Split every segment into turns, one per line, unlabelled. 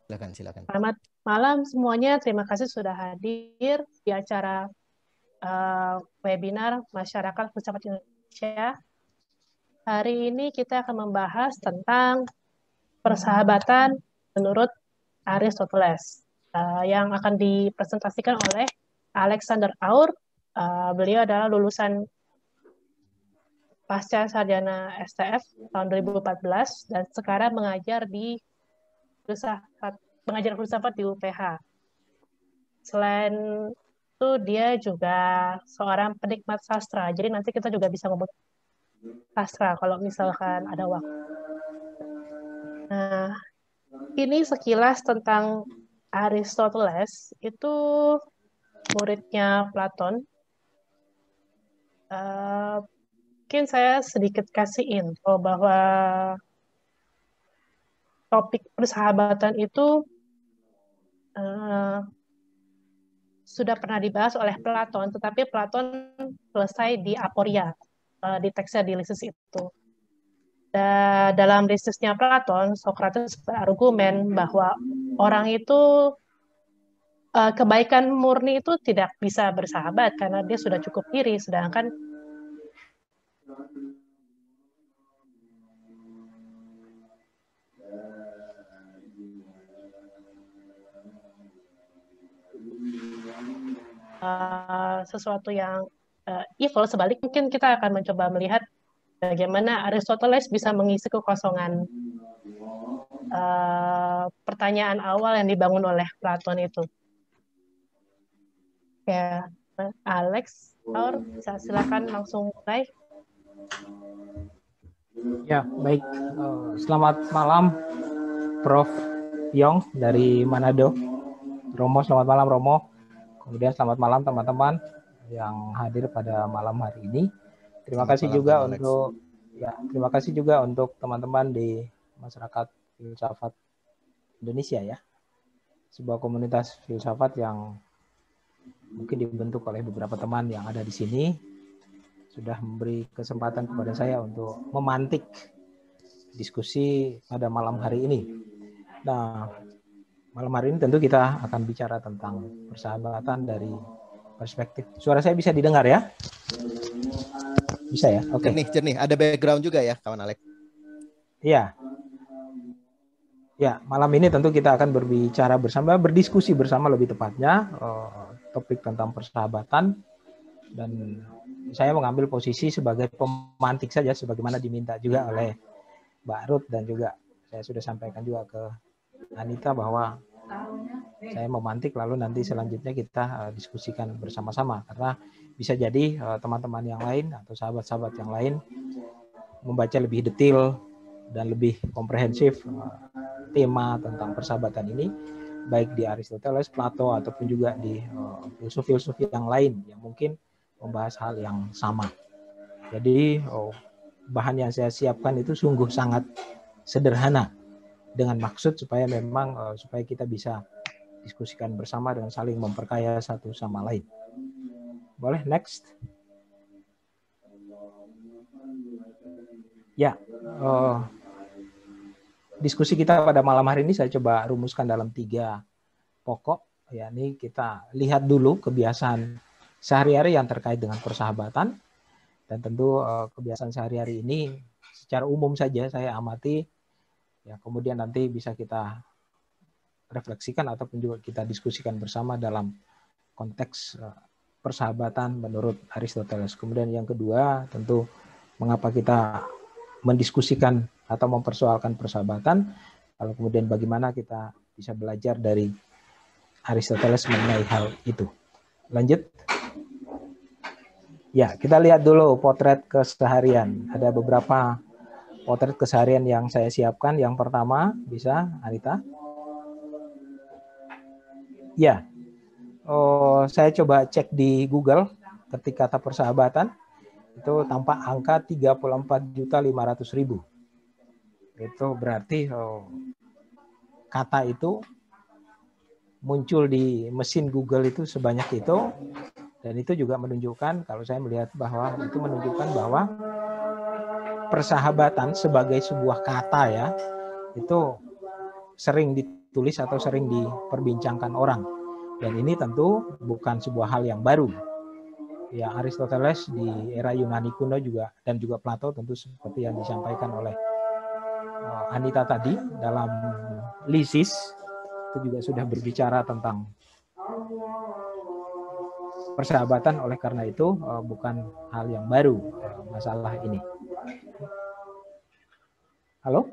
Silakan, silakan.
Selamat malam semuanya. Terima kasih sudah hadir di acara webinar Masyarakat Filsafat Indonesia. Hari ini kita akan membahas tentang persahabatan menurut Aristoteles yang akan dipresentasikan oleh Alexander Aur. Beliau adalah lulusan pasca sarjana STF tahun 2014 dan sekarang mengajar di filsafat di UPH. Selain itu dia juga seorang penikmat sastra. Jadi nanti kita juga bisa ngomong sastra kalau misalkan ada waktu. Nah, ini sekilas tentang Aristoteles. Itu muridnya Platon. Mungkin saya sedikit kasih info bahwa topik persahabatan itu uh, sudah pernah dibahas oleh Platon, tetapi Platon selesai di Aporia, di teksnya di Lysis itu. Dalam Lysisnya Platon, Socrates berargumen bahwa orang itu kebaikan murni itu tidak bisa bersahabat karena dia sudah cukup iri, sedangkan sesuatu yang evil, sebalik mungkin kita akan mencoba melihat bagaimana Aristoteles bisa mengisi kekosongan pertanyaan awal yang dibangun oleh Platon itu. Ya, Alex, Aur, bisa silakan langsung mulai.
Ya, baik. Selamat malam, Prof. Yong dari Manado. Romo, selamat malam Romo. Kemudian selamat malam teman-teman yang hadir pada malam hari ini. Terima kasih juga untuk terima kasih juga untuk teman-teman di masyarakat filsafat Indonesia ya. Sebuah komunitas filsafat yang mungkin dibentuk oleh beberapa teman yang ada di sini sudah memberi kesempatan kepada saya untuk memantik diskusi pada malam hari ini. Nah, malam hari ini tentu kita akan bicara tentang persahabatan dari perspektif. Suara saya bisa didengar ya? Bisa ya? Oke.
Jernih. Ada background juga ya, kawan Alex?
Iya. Ya, malam ini tentu kita akan berbicara bersama, berdiskusi bersama lebih tepatnya topik tentang persahabatan, dan saya mengambil posisi sebagai pemantik saja sebagaimana diminta juga oleh Mbak Ruth, dan juga saya sudah sampaikan juga ke Anita bahwa saya memantik lalu nanti selanjutnya kita diskusikan bersama-sama, karena bisa jadi teman-teman yang lain atau sahabat-sahabat yang lain membaca lebih detail dan lebih komprehensif tema tentang persahabatan ini, baik di Aristoteles, Plato, ataupun juga di filsuf-filsuf yang lain yang mungkin membahas hal yang sama. Jadi bahan yang saya siapkan itu sungguh sangat sederhana, dengan maksud supaya memang supaya kita bisa diskusikan bersama dan saling memperkaya satu sama lain. Boleh next? Ya, diskusi kita pada malam hari ini saya coba rumuskan dalam 3 pokok. Ya, ini kita lihat dulu kebiasaan sehari-hari yang terkait dengan persahabatan, dan tentu kebiasaan sehari-hari ini secara umum saja saya amati. Ya, kemudian nanti bisa kita refleksikan ataupun juga kita diskusikan bersama dalam konteks persahabatan menurut Aristoteles. Kemudian yang kedua, tentu mengapa kita mendiskusikan atau mempersoalkan persahabatan, lalu kemudian bagaimana kita bisa belajar dari Aristoteles mengenai hal itu. Lanjut. Ya, kita lihat dulu potret keseharian. Ada beberapa potret keseharian yang saya siapkan. Yang pertama, bisa Anita? Ya, saya coba cek di Google ketik kata persahabatan, itu tampak angka 34.500.000. Itu berarti kata itu muncul di mesin Google itu sebanyak itu, dan itu juga menunjukkan, kalau saya melihat bahwa itu menunjukkan bahwa persahabatan sebagai sebuah kata ya, itu sering ditulis atau sering diperbincangkan orang. Dan ini tentu bukan sebuah hal yang baru. Ya, Aristoteles di era Yunani kuno juga dan juga Plato tentu seperti yang disampaikan oleh Anita tadi dalam Lysis itu juga sudah berbicara tentang persahabatan. Oleh karena itu bukan hal yang baru masalah ini. Halo?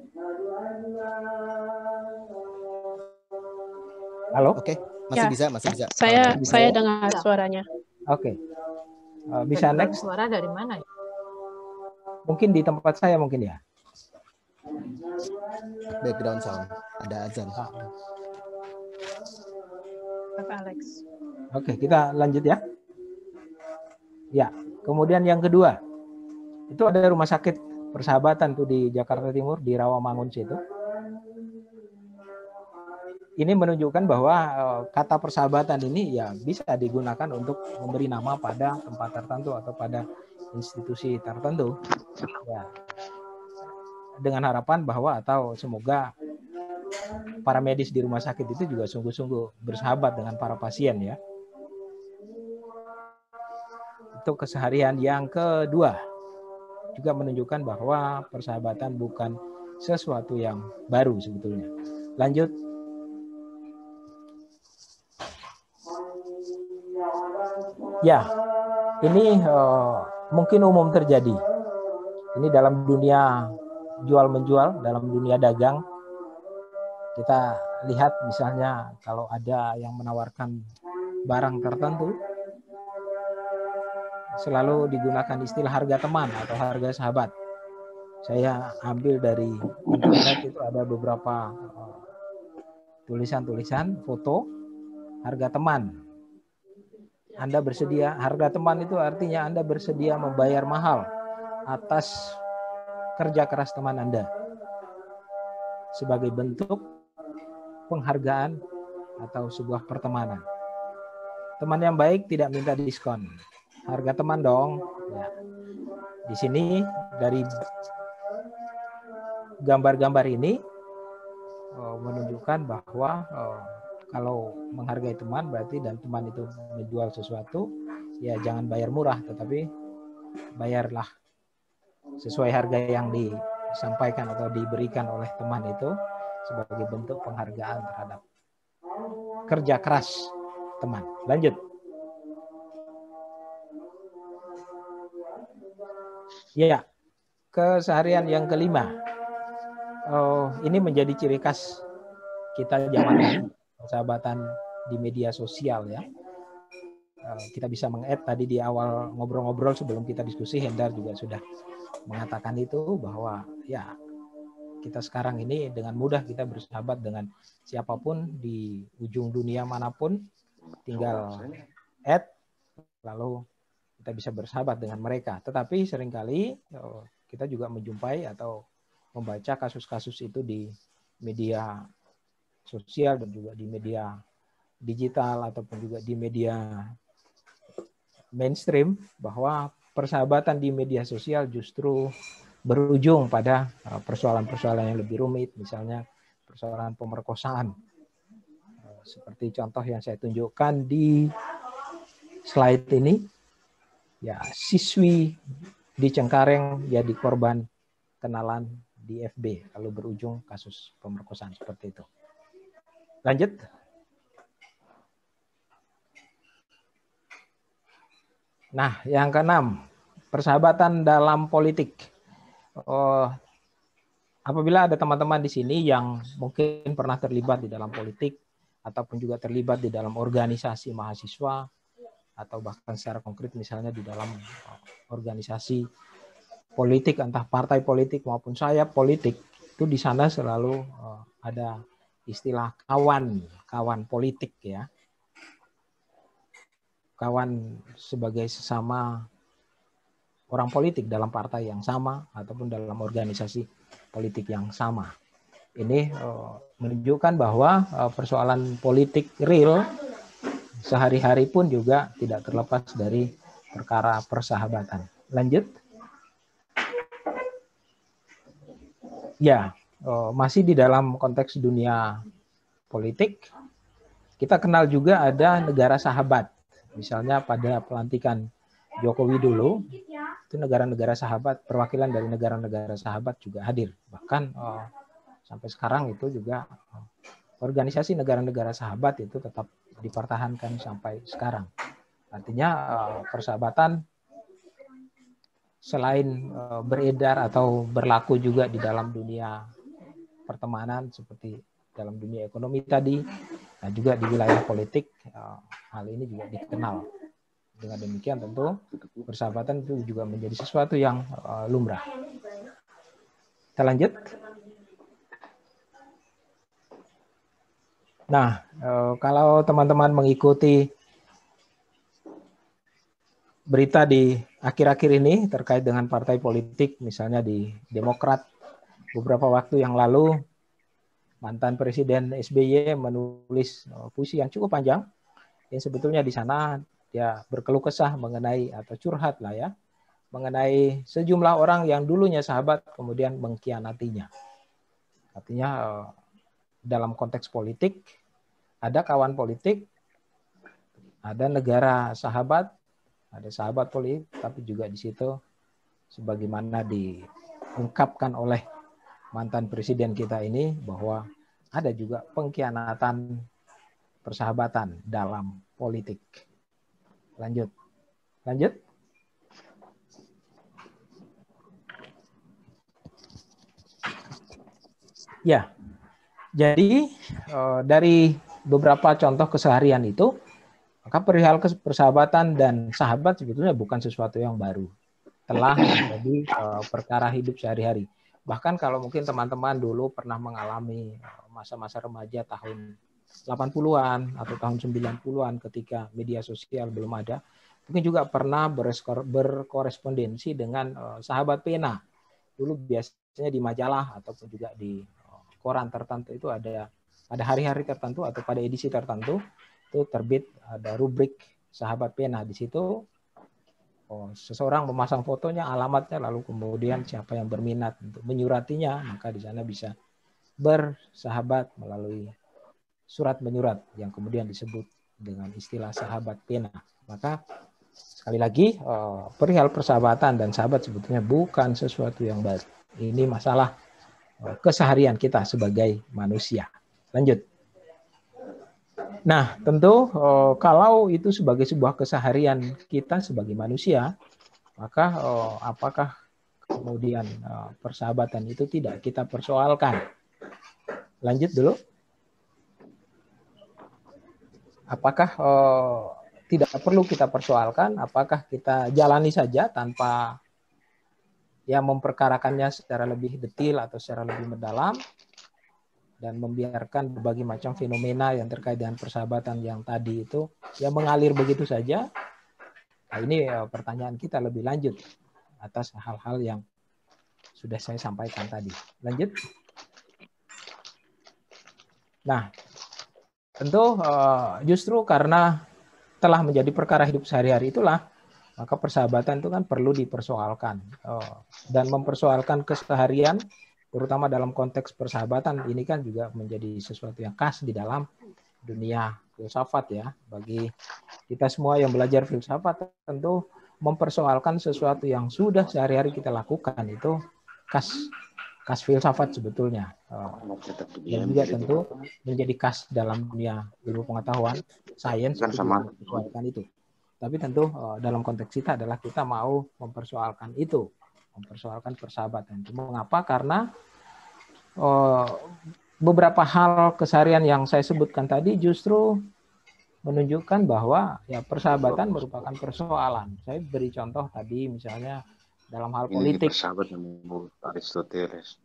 Halo?
Oke, masih
Ya,
bisa, masih bisa.
Saya dengar suaranya.
Oke. Bisa next?
Suara dari mana ya?
Mungkin di tempat saya mungkin ya.
Background sound, ada azan.
Bapak Alex.
Oke, kita lanjut ya. Ya, kemudian yang kedua, itu ada rumah sakit persahabatan tuh di Jakarta Timur, di Rawamangun situ. Ini menunjukkan bahwa kata persahabatan ini ya bisa digunakan untuk memberi nama pada tempat tertentu atau pada institusi tertentu. Ya. Dengan harapan bahwa atau semoga para medis di rumah sakit itu juga sungguh-sungguh bersahabat dengan para pasien ya. Itu keseharian. Yang kedua, juga menunjukkan bahwa persahabatan bukan sesuatu yang baru sebetulnya. Lanjut. Ya, ini mungkin umum terjadi. Ini dalam dunia jual-menjual, dalam dunia dagang. Kita lihat misalnya kalau ada yang menawarkan barang tertentu, selalu digunakan istilah harga teman atau harga sahabat. Saya ambil dari internet, itu ada beberapa tulisan-tulisan, foto, harga teman. Anda bersedia, harga teman itu artinya Anda bersedia membayar mahal atas kerja keras teman Anda sebagai bentuk penghargaan atau sebuah pertemanan. Teman yang baik tidak minta diskon. Harga teman dong. Ya. Di sini dari gambar-gambar ini menunjukkan bahwa kalau menghargai teman berarti dan teman itu menjual sesuatu, ya jangan bayar murah, tetapi bayarlah sesuai harga yang disampaikan atau diberikan oleh teman itu sebagai bentuk penghargaan terhadap kerja keras teman. Lanjut. Ya, keseharian yang kelima. Ini menjadi ciri khas kita zaman ini, persahabatan di media sosial ya. Kita bisa meng-add tadi di awal ngobrol-ngobrol sebelum kita diskusi, Hendar juga sudah mengatakan itu bahwa ya kita sekarang ini dengan mudah kita bersahabat dengan siapapun di ujung dunia manapun, tinggal add lalu kita bisa bersahabat dengan mereka. Tetapi seringkali kita juga menjumpai atau membaca kasus-kasus itu di media sosial dan juga di media digital ataupun juga di media mainstream, bahwa persahabatan di media sosial justru berujung pada persoalan-persoalan yang lebih rumit, misalnya persoalan pemerkosaan. Seperti contoh yang saya tunjukkan di slide ini, ya siswi di Cengkareng jadi korban kenalan di FB, lalu berujung kasus pemerkosaan seperti itu. Lanjut. Nah, yang keenam, persahabatan dalam politik. Apabila ada teman-teman di sini yang mungkin pernah terlibat di dalam politik ataupun juga terlibat di dalam organisasi mahasiswa atau bahkan secara konkret misalnya di dalam organisasi politik, entah partai politik maupun sayap politik, itu di sana selalu ada istilah kawan politik ya. Kawan sebagai sesama orang politik dalam partai yang sama ataupun dalam organisasi politik yang sama. Ini menunjukkan bahwa persoalan politik real sehari-hari pun juga tidak terlepas dari perkara persahabatan. Lanjut. Ya, masih di dalam konteks dunia politik, kita kenal juga ada negara sahabat. Misalnya pada pelantikan Jokowi dulu, itu negara-negara sahabat, perwakilan dari negara-negara sahabat juga hadir. Bahkan sampai sekarang itu juga organisasi negara-negara sahabat itu tetap dipertahankan sampai sekarang. Artinya persahabatan selain beredar atau berlaku juga di dalam dunia pertemanan seperti dalam dunia ekonomi tadi, dan juga di wilayah politik, hal ini juga dikenal. Dengan demikian tentu persahabatan itu juga menjadi sesuatu yang lumrah. Kita lanjut. Nah, kalau teman-teman mengikuti berita di akhir-akhir ini terkait dengan partai politik, misalnya di Demokrat, beberapa waktu yang lalu mantan Presiden SBY menulis puisi yang cukup panjang, yang sebetulnya di sana dia berkeluh kesah mengenai atau curhat lah ya, mengenai sejumlah orang yang dulunya sahabat kemudian mengkhianatinya. Artinya dalam konteks politik ada kawan politik, ada negara sahabat, ada sahabat politik, tapi juga di situ sebagaimana diungkapkan oleh mantan presiden kita ini bahwa ada juga pengkhianatan persahabatan dalam politik. Lanjut. Ya, jadi dari beberapa contoh keseharian itu, maka perihal persahabatan dan sahabat sebetulnya bukan sesuatu yang baru. Telah menjadi perkara hidup sehari-hari. Bahkan kalau mungkin teman-teman dulu pernah mengalami masa-masa remaja tahun 80-an atau tahun 90-an ketika media sosial belum ada, mungkin juga pernah berkorespondensi dengan sahabat pena. Dulu biasanya di majalah ataupun juga di koran tertentu itu ada pada hari-hari tertentu atau pada edisi tertentu itu terbit ada rubrik sahabat pena. Di situ seseorang memasang fotonya, alamatnya, lalu kemudian siapa yang berminat untuk menyuratinya, maka di sana bisa bersahabat melalui surat menyurat yang kemudian disebut dengan istilah sahabat pena. Maka sekali lagi perihal persahabatan dan sahabat sebetulnya bukan sesuatu yang baru. Ini masalah keseharian kita sebagai manusia. Lanjut. Nah, tentu kalau itu sebagai sebuah keseharian kita sebagai manusia, maka apakah kemudian persahabatan itu tidak kita persoalkan? Lanjut dulu. Apakah tidak perlu kita persoalkan? Apakah kita jalani saja tanpa ya memperkarakannya secara lebih detail atau secara lebih mendalam dan membiarkan berbagai macam fenomena yang terkait dengan persahabatan yang tadi itu ya mengalir begitu saja? Nah, ini pertanyaan kita lebih lanjut atas hal-hal yang sudah saya sampaikan tadi. Lanjut. Nah, tentu justru karena telah menjadi perkara hidup sehari-hari itulah, maka persahabatan itu kan perlu dipersoalkan. Dan mempersoalkan keseharian, terutama dalam konteks persahabatan, ini kan juga menjadi sesuatu yang khas di dalam dunia filsafat ya. Bagi kita semua yang belajar filsafat, tentu mempersoalkan sesuatu yang sudah sehari-hari kita lakukan itu khas filsafat sebetulnya. Dan juga tentu menjadi khas dalam dunia ilmu pengetahuan, sains itu juga mempersoalkan itu. Tapi tentu dalam konteks kita adalah kita mau mempersoalkan itu, mempersoalkan persahabatan. Mengapa? Karena beberapa hal keseharian yang saya sebutkan tadi justru menunjukkan bahwa ya persahabatan merupakan persoalan. Saya beri contoh tadi misalnya dalam hal politik.
Aristoteles.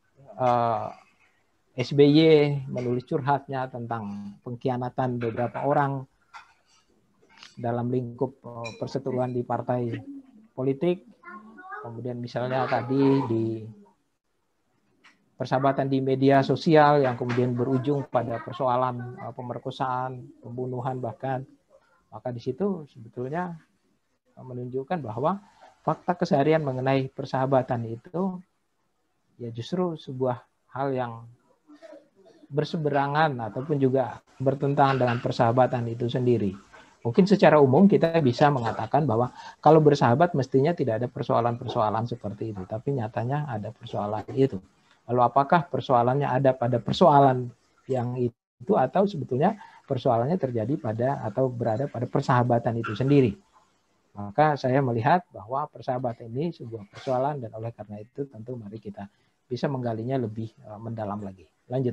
SBY menulis curhatnya tentang pengkhianatan beberapa orang dalam lingkup perseteruan di partai politik. Kemudian misalnya tadi di persahabatan di media sosial yang kemudian berujung pada persoalan pemerkosaan, pembunuhan bahkan. Maka di situ sebetulnya menunjukkan bahwa fakta keseharian mengenai persahabatan itu ya justru sebuah hal yang berseberangan ataupun juga bertentangan dengan persahabatan itu sendiri. Mungkin secara umum kita bisa mengatakan bahwa kalau bersahabat mestinya tidak ada persoalan-persoalan seperti itu, tapi nyatanya ada persoalan itu. Lalu apakah persoalannya ada pada persoalan yang itu atau sebetulnya persoalannya terjadi pada atau berada pada persahabatan itu sendiri? Maka saya melihat bahwa persahabatan ini sebuah persoalan dan oleh karena itu tentu mari kita bisa menggalinya lebih mendalam lagi. Lanjut.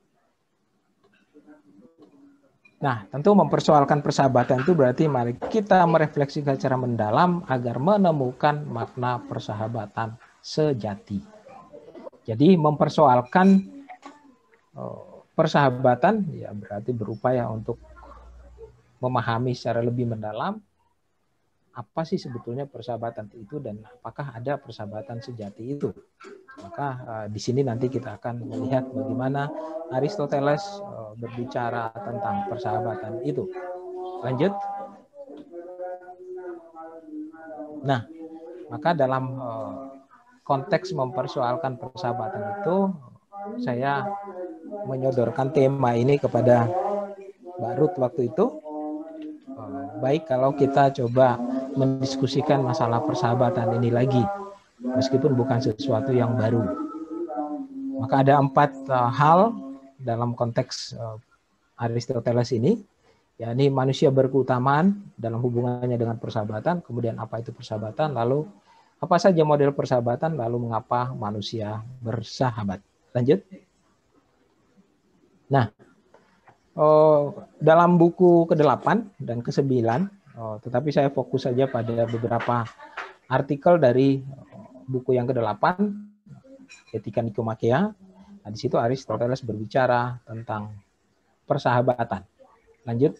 Nah, tentu mempersoalkan persahabatan itu berarti mari kita merefleksikan secara mendalam agar menemukan makna persahabatan sejati. Jadi mempersoalkan persahabatan ya berarti berupaya untuk memahami secara lebih mendalam apa sih sebetulnya persahabatan itu dan apakah ada persahabatan sejati itu. Maka di sini nanti kita akan melihat bagaimana Aristoteles berbicara tentang persahabatan itu. Lanjut. Nah, maka dalam konteks mempersoalkan persahabatan itu, saya menyodorkan tema ini kepada Mbak Ruth waktu itu. Baik kalau kita coba mendiskusikan masalah persahabatan ini lagi, meskipun bukan sesuatu yang baru. Maka ada 4 hal dalam konteks Aristoteles ini, yakni manusia berkeutamaan dalam hubungannya dengan persahabatan, kemudian apa itu persahabatan, lalu apa saja model persahabatan, lalu mengapa manusia bersahabat. Lanjut. Nah, dalam buku ke-8 dan ke-9, tetapi saya fokus saja pada beberapa artikel dari buku yang ke-8, Etika Nikomakhea. Nah, di situ Aristoteles berbicara tentang persahabatan. Lanjut.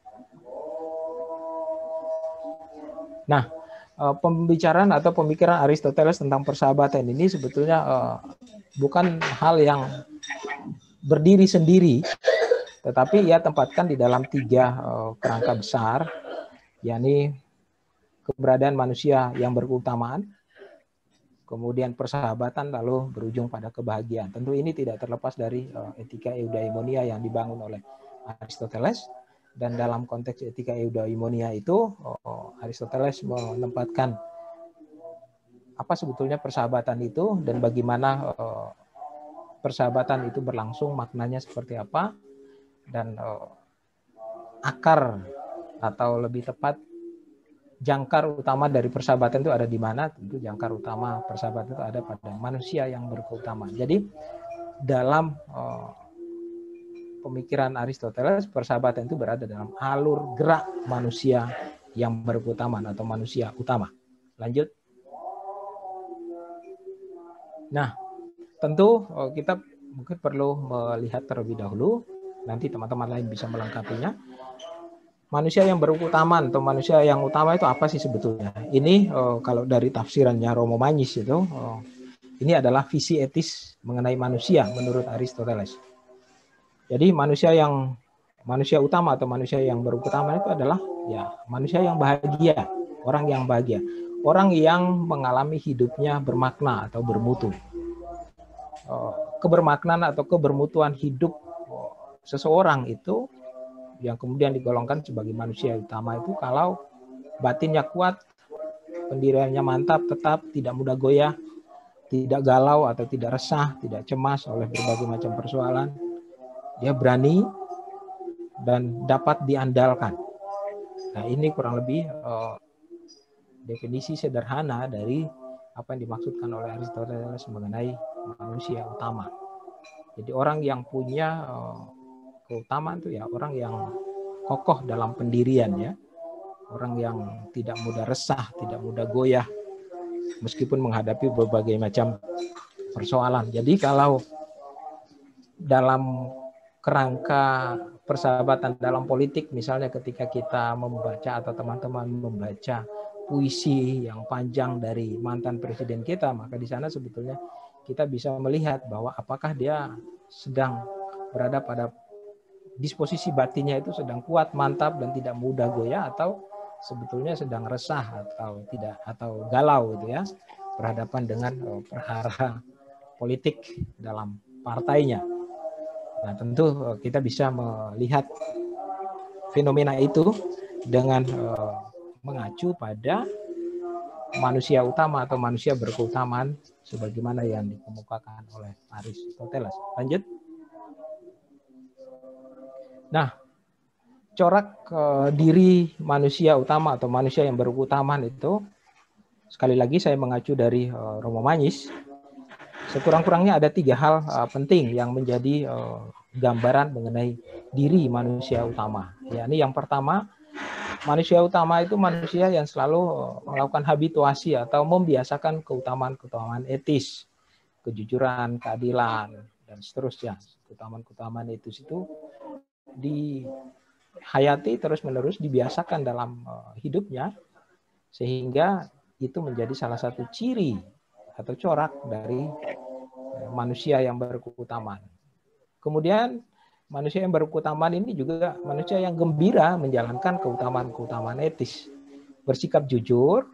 Nah, pembicaraan atau pemikiran Aristoteles tentang persahabatan ini sebetulnya bukan hal yang berdiri sendiri, tetapi ia tempatkan di dalam 3 kerangka besar, yakni keberadaan manusia yang berkeutamaan, kemudian persahabatan, lalu berujung pada kebahagiaan. Tentu ini tidak terlepas dari etika eudaimonia yang dibangun oleh Aristoteles. Dan dalam konteks etika eudaimonia itu, Aristoteles menempatkan apa sebetulnya persahabatan itu dan bagaimana persahabatan itu berlangsung, maknanya seperti apa, dan akar atau lebih tepat jangkar utama dari persahabatan itu ada di mana? Tentu jangkar utama persahabatan itu ada pada manusia yang berkeutamaan. Jadi dalam pemikiran Aristoteles, persahabatan itu berada dalam alur gerak manusia yang berkeutamaan atau manusia utama. Lanjut. Nah, tentu kita mungkin perlu melihat terlebih dahulu, nanti teman-teman lain bisa melengkapinya. Manusia yang berkeutamaan atau manusia yang utama itu apa sih sebetulnya? Ini kalau dari tafsirannya Romo Magnis itu, ini adalah visi etis mengenai manusia menurut Aristoteles. Jadi manusia utama atau manusia yang berkeutamaan itu adalah ya manusia yang bahagia, orang yang bahagia, orang yang mengalami hidupnya bermakna atau bermutu. Kebermaknaan atau kebermutuan hidup seseorang itu yang kemudian digolongkan sebagai manusia utama itu kalau batinnya kuat, pendiriannya mantap, tetap tidak mudah goyah, tidak galau atau tidak resah, tidak cemas oleh berbagai macam persoalan. Dia berani dan dapat diandalkan. Nah, ini kurang lebih definisi sederhana dari apa yang dimaksudkan oleh Aristoteles mengenai manusia utama. Jadi orang yang punya keutamaan itu ya orang yang kokoh dalam pendirian ya. Orang yang tidak mudah resah, tidak mudah goyah meskipun menghadapi berbagai macam persoalan. Jadi kalau dalam kerangka persahabatan dalam politik, misalnya ketika kita membaca atau teman-teman membaca puisi yang panjang dari mantan presiden kita, maka di sana sebetulnya kita bisa melihat bahwa apakah dia sedang berada pada disposisi batinnya itu sedang kuat, mantap dan tidak mudah goyah, atau sebetulnya sedang resah atau tidak atau galau gitu ya berhadapan dengan perkara politik dalam partainya. Nah, tentu kita bisa melihat fenomena itu dengan mengacu pada manusia utama atau manusia berkeutamaan sebagaimana yang dikemukakan oleh Aristoteles. Lanjut. Nah, corak diri manusia utama atau manusia yang berkeutamaan itu, sekali lagi saya mengacu dari Romo Magnis, sekurang-kurangnya ada 3 hal penting yang menjadi gambaran mengenai diri manusia utama. Yakni yang pertama, manusia utama itu manusia yang selalu melakukan habituasi atau membiasakan keutamaan-keutamaan etis, kejujuran, keadilan, dan seterusnya. Keutamaan-keutamaan etis itu dihayati terus-menerus, dibiasakan dalam hidupnya, sehingga itu menjadi salah satu ciri atau corak dari manusia yang berkeutamaan. Kemudian manusia yang berkeutamaan ini juga manusia yang gembira menjalankan keutamaan-keutamaan etis. Bersikap jujur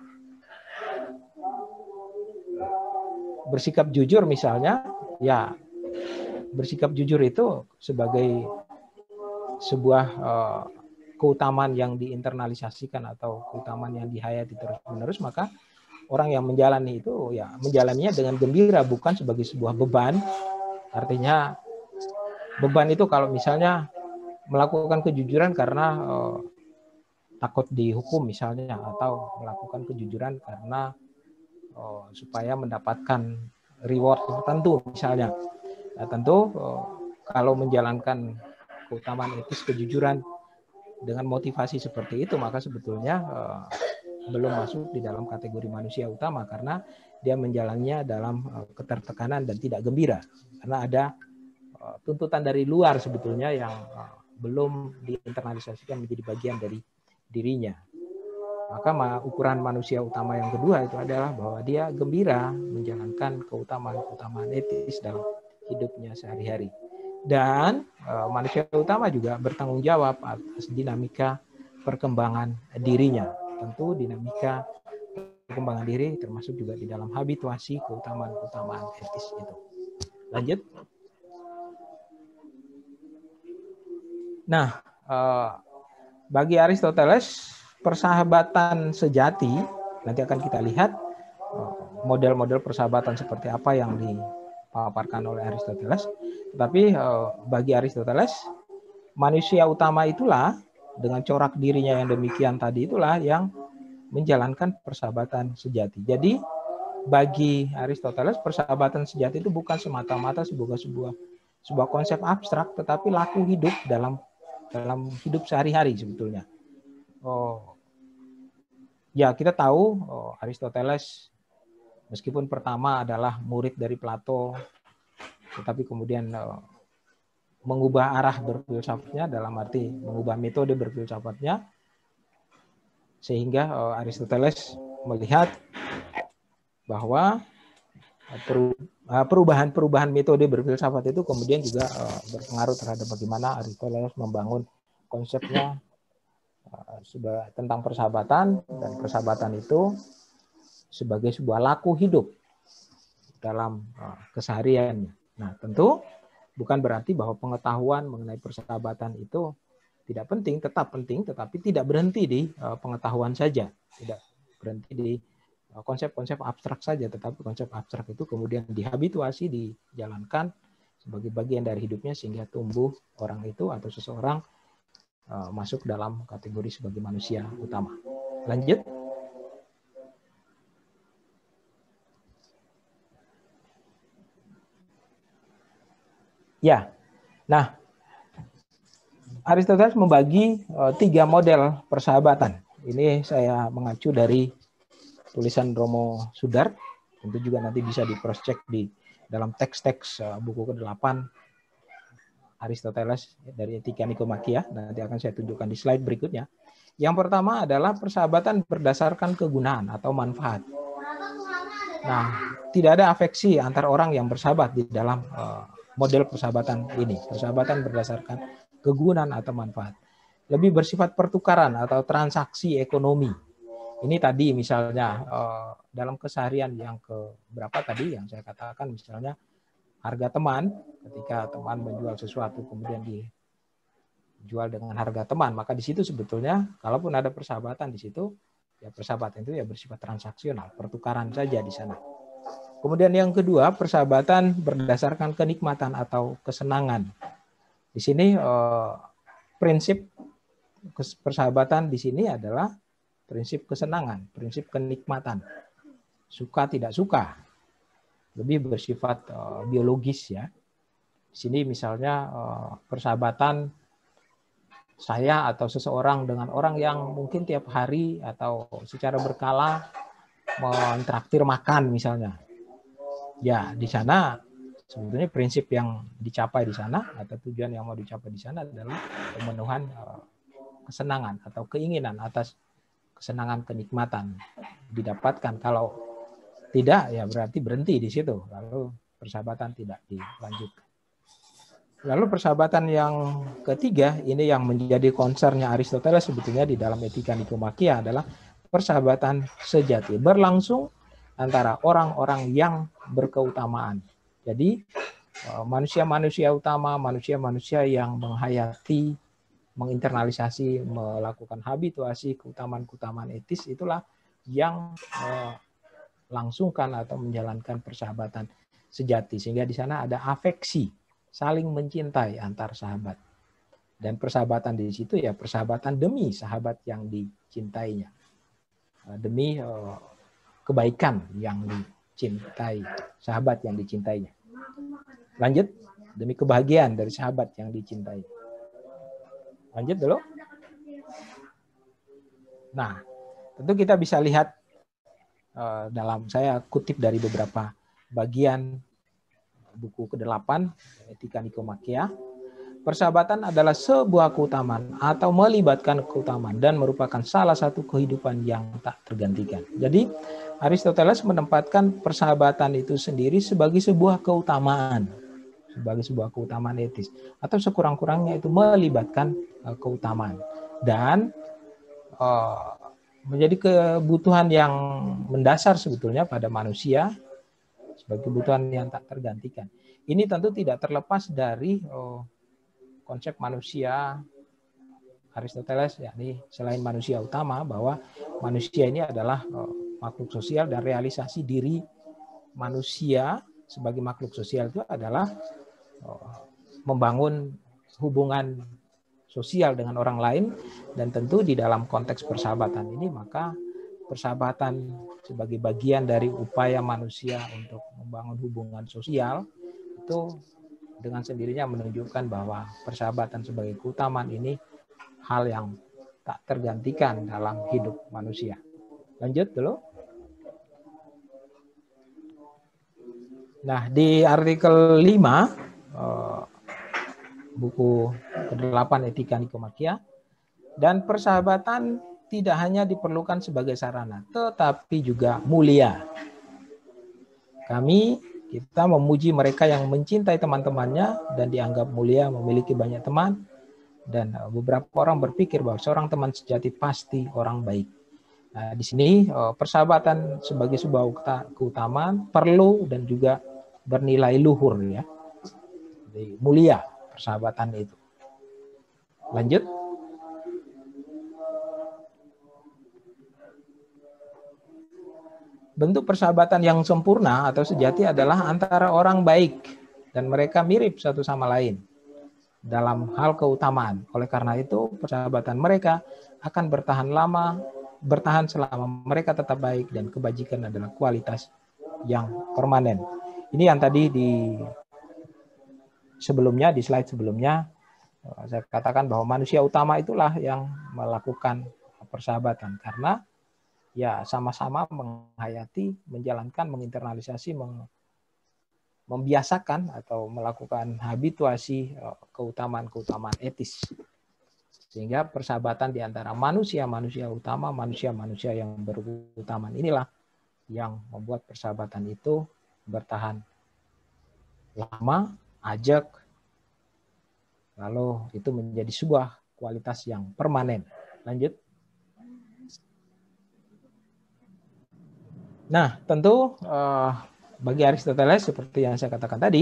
misalnya, ya bersikap jujur itu sebagai sebuah keutamaan yang diinternalisasikan atau keutamaan yang dihayati terus-menerus, maka orang yang menjalani itu ya menjalaninya dengan gembira, bukan sebagai sebuah beban. Artinya beban itu kalau misalnya melakukan kejujuran karena takut dihukum misalnya, atau melakukan kejujuran karena supaya mendapatkan reward tertentu misalnya. Nah, tentu kalau menjalankan keutamaan etis kejujuran dengan motivasi seperti itu, maka sebetulnya belum masuk di dalam kategori manusia utama, karena dia menjalannya dalam ketertekanan dan tidak gembira, karena ada tuntutan dari luar sebetulnya yang belum diinternalisasikan menjadi bagian dari dirinya. Maka ukuran manusia utama yang kedua itu adalah bahwa dia gembira menjalankan keutamaan etis dalam hidupnya sehari-hari. Dan manusia utama juga bertanggung jawab atas dinamika perkembangan dirinya. Tentu dinamika perkembangan diri termasuk juga di dalam habituasi keutamaan-keutamaan etis itu. Lanjut. Nah, bagi Aristoteles, persahabatan sejati, nanti akan kita lihat model-model persahabatan seperti apa yang dipaparkan oleh Aristoteles. Tetapi bagi Aristoteles, manusia utama itulah dengan corak dirinya yang demikian tadi itulah yang menjalankan persahabatan sejati. Jadi bagi Aristoteles, persahabatan sejati itu bukan semata-mata sebuah konsep abstrak, tetapi laku hidup dalam hidup sehari-hari sebetulnya. Ya, kita tahu Aristoteles meskipun pertama adalah murid dari Plato, tetapi kemudian mengubah arah berfilsafatnya, dalam arti mengubah metode berfilsafatnya, sehingga Aristoteles melihat bahwa perubahan metode berfilsafat itu kemudian juga berpengaruh terhadap bagaimana Aristoteles membangun konsepnya tentang persahabatan, dan persahabatan itu sebagai sebuah laku hidup dalam kesehariannya. Nah, tentu bukan berarti bahwa pengetahuan mengenai persahabatan itu tidak penting, tetap penting, tetapi tidak berhenti di pengetahuan saja, tidak berhenti di konsep-konsep abstrak saja, tetapi konsep abstrak itu kemudian dihabituasi, dijalankan sebagai bagian dari hidupnya, sehingga tumbuh orang itu atau seseorang masuk dalam kategori sebagai manusia utama. Lanjut. Ya, nah Aristoteles membagi 3 model persahabatan. Ini saya mengacu dari tulisan Romo Sudar, tentu juga nanti bisa di cross check di dalam teks-teks buku ke-8 Aristoteles dari Etika Nikomakia. Nanti akan saya tunjukkan di slide berikutnya. Yang pertama adalah persahabatan berdasarkan kegunaan atau manfaat. Nah, tidak ada afeksi antar orang yang bersahabat di dalam model persahabatan ini. Persahabatan berdasarkan kegunaan atau manfaat. Lebih bersifat pertukaran atau transaksi ekonomi. Ini tadi misalnya dalam keseharian yang berapa tadi yang saya katakan, misalnya harga teman. Ketika teman menjual sesuatu kemudian dijual dengan harga teman, maka di situ sebetulnya kalaupun ada persahabatan di situ, ya persahabatan itu ya bersifat transaksional, pertukaran saja di sana. Kemudian yang kedua, persahabatan berdasarkan kenikmatan atau kesenangan. Di sini prinsip persahabatan di sini adalah prinsip kesenangan, prinsip kenikmatan. Suka tidak suka, lebih bersifat biologis ya. Di sini misalnya persahabatan saya atau seseorang dengan orang yang mungkin tiap hari atau secara berkala mentraktir makan misalnya. Ya, di sana sebetulnya prinsip yang dicapai di sana atau tujuan yang mau dicapai di sana adalah pemenuhan kesenangan atau keinginan atas kesenangan kenikmatan didapatkan. Kalau tidak, ya berarti berhenti di situ. Lalu persahabatan tidak dilanjutkan. Lalu persahabatan yang ketiga, ini yang menjadi concernnya Aristoteles sebetulnya di dalam Etika Nikomakia adalah persahabatan sejati, berlangsung antara orang-orang yang berkeutamaan. Jadi manusia-manusia utama, manusia-manusia yang menghayati, menginternalisasi, melakukan habituasi keutamaan-keutamaan etis, itulah yang langsungkan atau menjalankan persahabatan sejati. Sehingga di sana ada afeksi, saling mencintai antar sahabat. Dan persahabatan di situ ya persahabatan demi sahabat yang dicintainya. Demi kebaikan yang dicintai, sahabat yang dicintainya. Lanjut, demi kebahagiaan dari sahabat yang dicintai. Lanjut dulu. Nah, tentu kita bisa lihat dalam, saya kutip dari beberapa bagian buku ke-8, Etika Nikomakia. Persahabatan adalah sebuah keutamaan atau melibatkan keutamaan dan merupakan salah satu kehidupan yang tak tergantikan. Jadi Aristoteles menempatkan persahabatan itu sendiri sebagai sebuah keutamaan, sebagai sebuah keutamaan etis, atau sekurang-kurangnya itu melibatkan keutamaan dan menjadi kebutuhan yang mendasar sebetulnya pada manusia, sebagai kebutuhan yang tak tergantikan. Ini tentu tidak terlepas dari konsep manusia Aristoteles, yakni selain manusia utama, bahwa manusia ini adalah makhluk sosial dan realisasi diri manusia sebagai makhluk sosial itu adalah membangun hubungan sosial dengan orang lain, dan tentu di dalam konteks persahabatan ini maka persahabatan sebagai bagian dari upaya manusia untuk membangun hubungan sosial itu dengan sendirinya menunjukkan bahwa persahabatan sebagai keutamaan ini hal yang tak tergantikan dalam hidup manusia. Lanjut dulu. Nah, di artikel 5 buku ke-8 Etika Nikomakia, dan persahabatan tidak hanya diperlukan sebagai sarana, tetapi juga mulia. Kita memuji mereka yang mencintai teman-temannya dan dianggap mulia memiliki banyak teman. Dan beberapa orang berpikir bahwa seorang teman sejati pasti orang baik. Nah, di sini persahabatan sebagai sebuah keutamaan perlu dan juga bernilai luhur ya. Jadi, mulia persahabatan itu. Lanjut. Bentuk persahabatan yang sempurna atau sejati adalah antara orang baik dan mereka mirip satu sama lain dalam hal keutamaan. Oleh karena itu, persahabatan mereka akan bertahan selama mereka tetap baik dan kebajikan adalah kualitas yang permanen. Ini yang tadi di slide sebelumnya saya katakan bahwa manusia utama itulah yang melakukan persahabatan karena ya sama-sama menghayati, menjalankan, menginternalisasi, membiasakan atau melakukan habituasi keutamaan-keutamaan etis. Sehingga persahabatan di antara manusia-manusia utama, manusia-manusia yang berkeutamaan inilah yang membuat persahabatan itu bertahan lama, ajak, lalu itu menjadi sebuah kualitas yang permanen. Lanjut. Nah, tentu bagi Aristoteles seperti yang saya katakan tadi,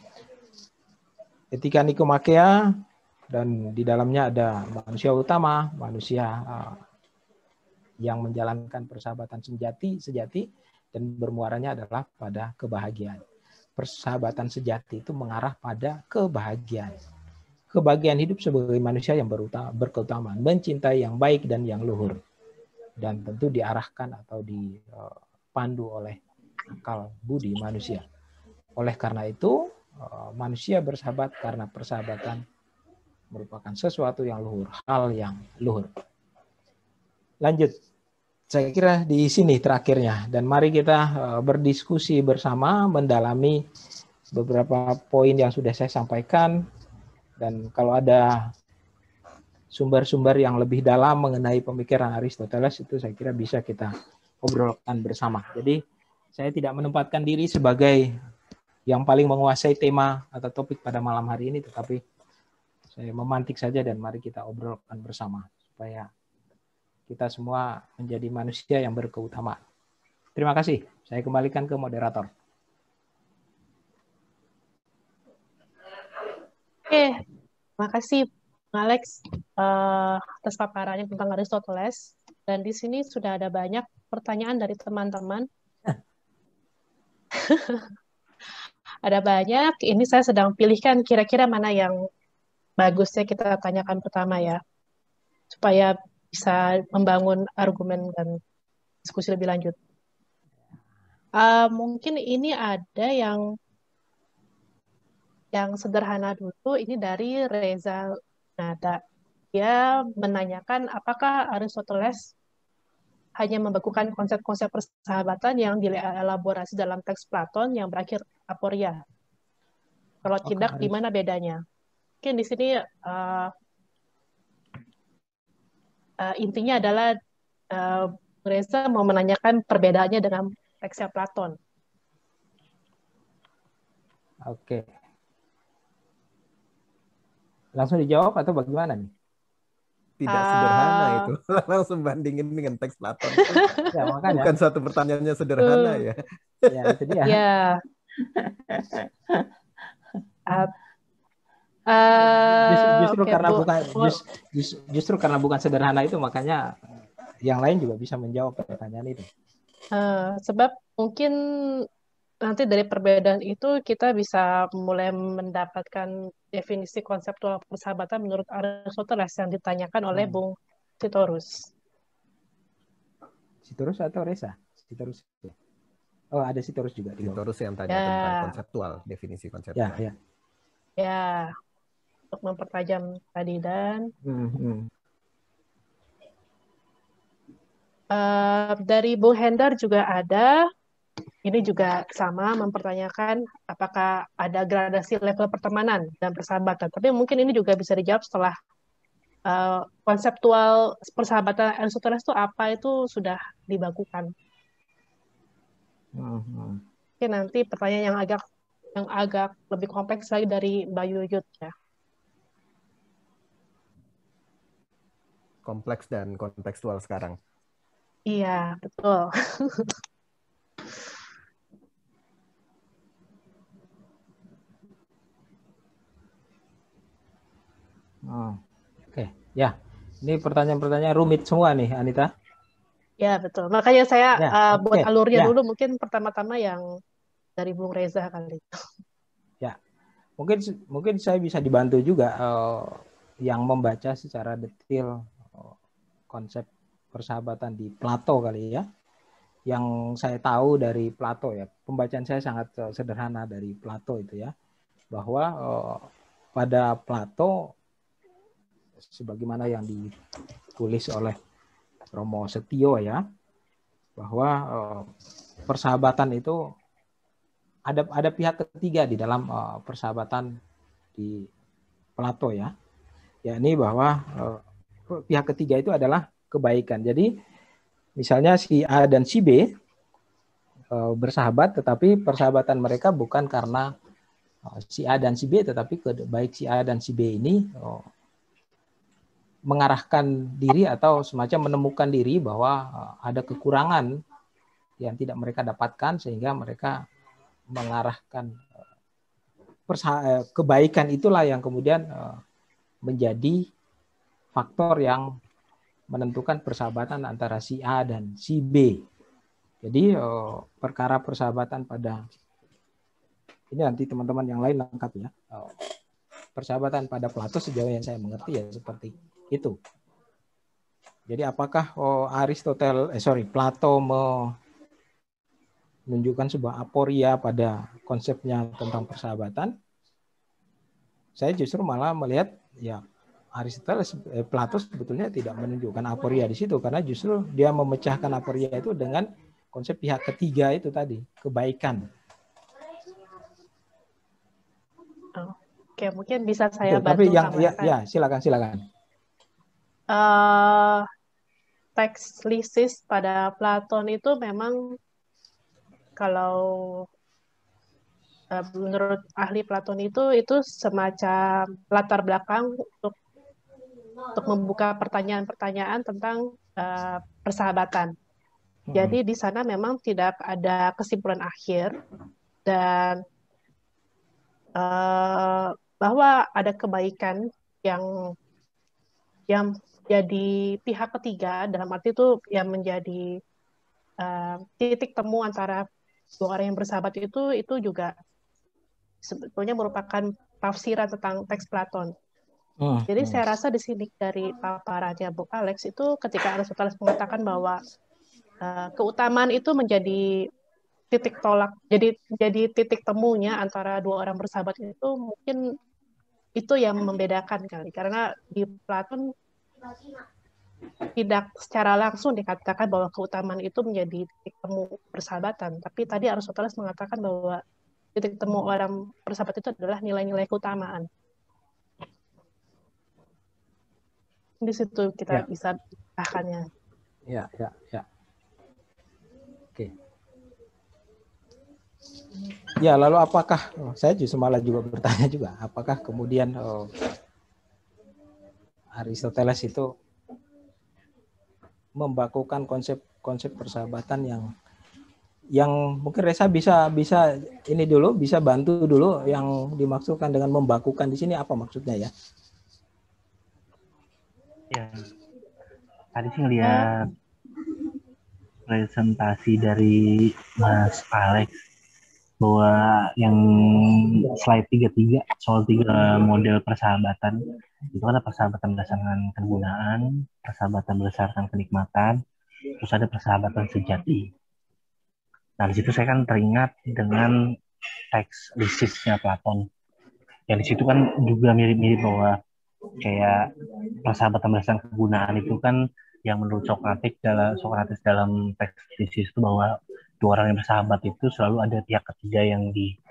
etika Nikomakea dan di dalamnya ada manusia utama, manusia yang menjalankan persahabatan sejati dan bermuaranya adalah pada kebahagiaan. Persahabatan sejati itu mengarah pada kebahagiaan. Kebahagiaan hidup sebagai manusia yang berkeutamaan, mencintai yang baik dan yang luhur. Dan tentu diarahkan atau dipandu oleh akal budi manusia. Oleh karena itu, manusia bersahabat karena persahabatan merupakan sesuatu yang luhur, hal yang luhur. Lanjut, saya kira di sini terakhirnya. Dan mari kita berdiskusi bersama, mendalami beberapa poin yang sudah saya sampaikan. Dan kalau ada sumber-sumber yang lebih dalam mengenai pemikiran Aristoteles, itu saya kira bisa kita obrolkan bersama. Jadi saya tidak menempatkan diri sebagai yang paling menguasai tema atau topik pada malam hari ini, tetapi saya memantik saja dan mari kita obrolkan bersama supaya kita semua menjadi manusia yang berkeutamaan. Terima kasih. Saya kembalikan ke moderator.
Oke, terima kasih Alex atas paparannya tentang Aristoteles. Dan di sini sudah ada banyak pertanyaan dari teman-teman. Ada banyak. Ini saya sedang pilihkan kira-kira mana yang bagusnya kita tanyakan pertama ya, supaya bisa membangun argumen dan diskusi lebih lanjut. Mungkin ini ada yang sederhana dulu. Ini dari Reza Nada. Dia menanyakan apakah Aristoteles hanya membakukan konsep-konsep persahabatan yang dielaborasi dalam teks Platon yang berakhir aporia. Kalau tidak, di mana bedanya? Mungkin di sini intinya adalah Reza mau menanyakan perbedaannya dengan teksnya Platon.
Oke. Langsung dijawab atau bagaimana nih?
Tidak sederhana itu. Langsung bandingin dengan teks Platon.
Ya, makanya.
Bukan suatu pertanyaannya sederhana ya.
Ya, itu dia.
Ya.
Justru karena bukan sederhana itu, makanya yang lain juga bisa menjawab pertanyaan itu.
Sebab mungkin nanti dari perbedaan itu kita bisa mulai mendapatkan definisi konseptual persahabatan menurut Aristoteles yang ditanyakan oleh Bung Sitorus.
Sitorus atau Reza? Sitorus. Oh, ada Sitorus juga.
Sitorus yang tanya tentang konseptual, definisi konseptual.
Ya, untuk mempertajam tadi. Dan dari Bung Hendar juga ada. Ini juga sama mempertanyakan apakah ada gradasi level pertemanan dan persahabatan. Tapi mungkin ini juga bisa dijawab setelah konseptual persahabatan Aristoteles itu apa itu sudah dibakukan. Oke, nanti pertanyaan yang agak lebih kompleks lagi dari Mbak Yuyut ya.
Kompleks dan kontekstual sekarang.
Iya, betul.
Oke, ya. Ini pertanyaan-pertanyaan rumit semua nih, Anita.
Ya, betul. Makanya saya buat alurnya dulu, mungkin pertama-tama yang dari Bung Reza kali.
Ya, mungkin saya bisa dibantu juga yang membaca secara detail konsep persahabatan di Plato kali ya. Yang saya tahu dari Plato ya, pembacaan saya sangat sederhana dari Plato itu ya, bahwa pada Plato sebagaimana yang ditulis oleh Romo Setio ya, bahwa persahabatan itu ada pihak ketiga di dalam persahabatan di Plato ya, yakni bahwa pihak ketiga itu adalah kebaikan. Jadi misalnya si A dan si B bersahabat, tetapi persahabatan mereka bukan karena si A dan si B, tetapi baik si A dan si B ini mengarahkan diri atau semacam menemukan diri bahwa ada kekurangan yang tidak mereka dapatkan sehingga mereka mengarahkan kebaikan itulah yang kemudian menjadi faktor yang menentukan persahabatan antara si A dan si B. Jadi perkara persahabatan pada ini nanti teman-teman yang lain lengkap ya. Persahabatan pada Plato sejauh yang saya mengerti ya seperti itu. Jadi apakah Plato menunjukkan sebuah aporia pada konsepnya tentang persahabatan? Saya justru malah melihat ya Plato sebetulnya tidak menunjukkan aporia di situ karena justru dia memecahkan aporia itu dengan konsep pihak ketiga itu tadi, kebaikan.
Oke, mungkin bisa saya bantu.
Tapi yang ya silakan.
Teks Lysis pada Platon itu memang kalau menurut ahli Platon itu semacam latar belakang untuk membuka pertanyaan-pertanyaan tentang persahabatan. Jadi di sana memang tidak ada kesimpulan akhir dan bahwa ada kebaikan yang jadi pihak ketiga, dalam arti itu yang menjadi titik temu antara dua orang yang bersahabat itu juga sebetulnya merupakan tafsiran tentang teks Platon. Jadi saya rasa di sini dari paparannya Bu Alex itu ketika Aristoteles mengatakan bahwa keutamaan itu menjadi titik tolak, jadi titik temunya antara dua orang bersahabat itu mungkin itu yang membedakan kali, karena di Platon tidak secara langsung dikatakan bahwa keutamaan itu menjadi titik temu persahabatan, tapi tadi Aristoteles mengatakan bahwa titik temu orang bersahabat itu adalah nilai-nilai keutamaan. Di situ kita bisa bahkannya.
Ya. Oke. Ya, lalu apakah saya justru malah juga bertanya juga, apakah kemudian Aristoteles itu membakukan konsep persahabatan yang mungkin Reza bisa ini dulu, bisa bantu dulu yang dimaksudkan dengan membakukan di sini apa maksudnya ya?
Ya, tadi sih ngeliat presentasi dari Mas Alex bahwa yang slide 33 soal 3 model persahabatan itu ada persahabatan berdasarkan kegunaan, persahabatan berdasarkan kenikmatan, terus ada persahabatan sejati. Nah di situ saya kan teringat dengan teks Lysisnya Platon. Yang di situ kan juga mirip-mirip bahwa kayak persahabatan berdasarkan kegunaan itu kan yang menurut Sokrates dalam teks Lysis itu bahwa dua orang yang bersahabat itu selalu ada pihak ketiga yang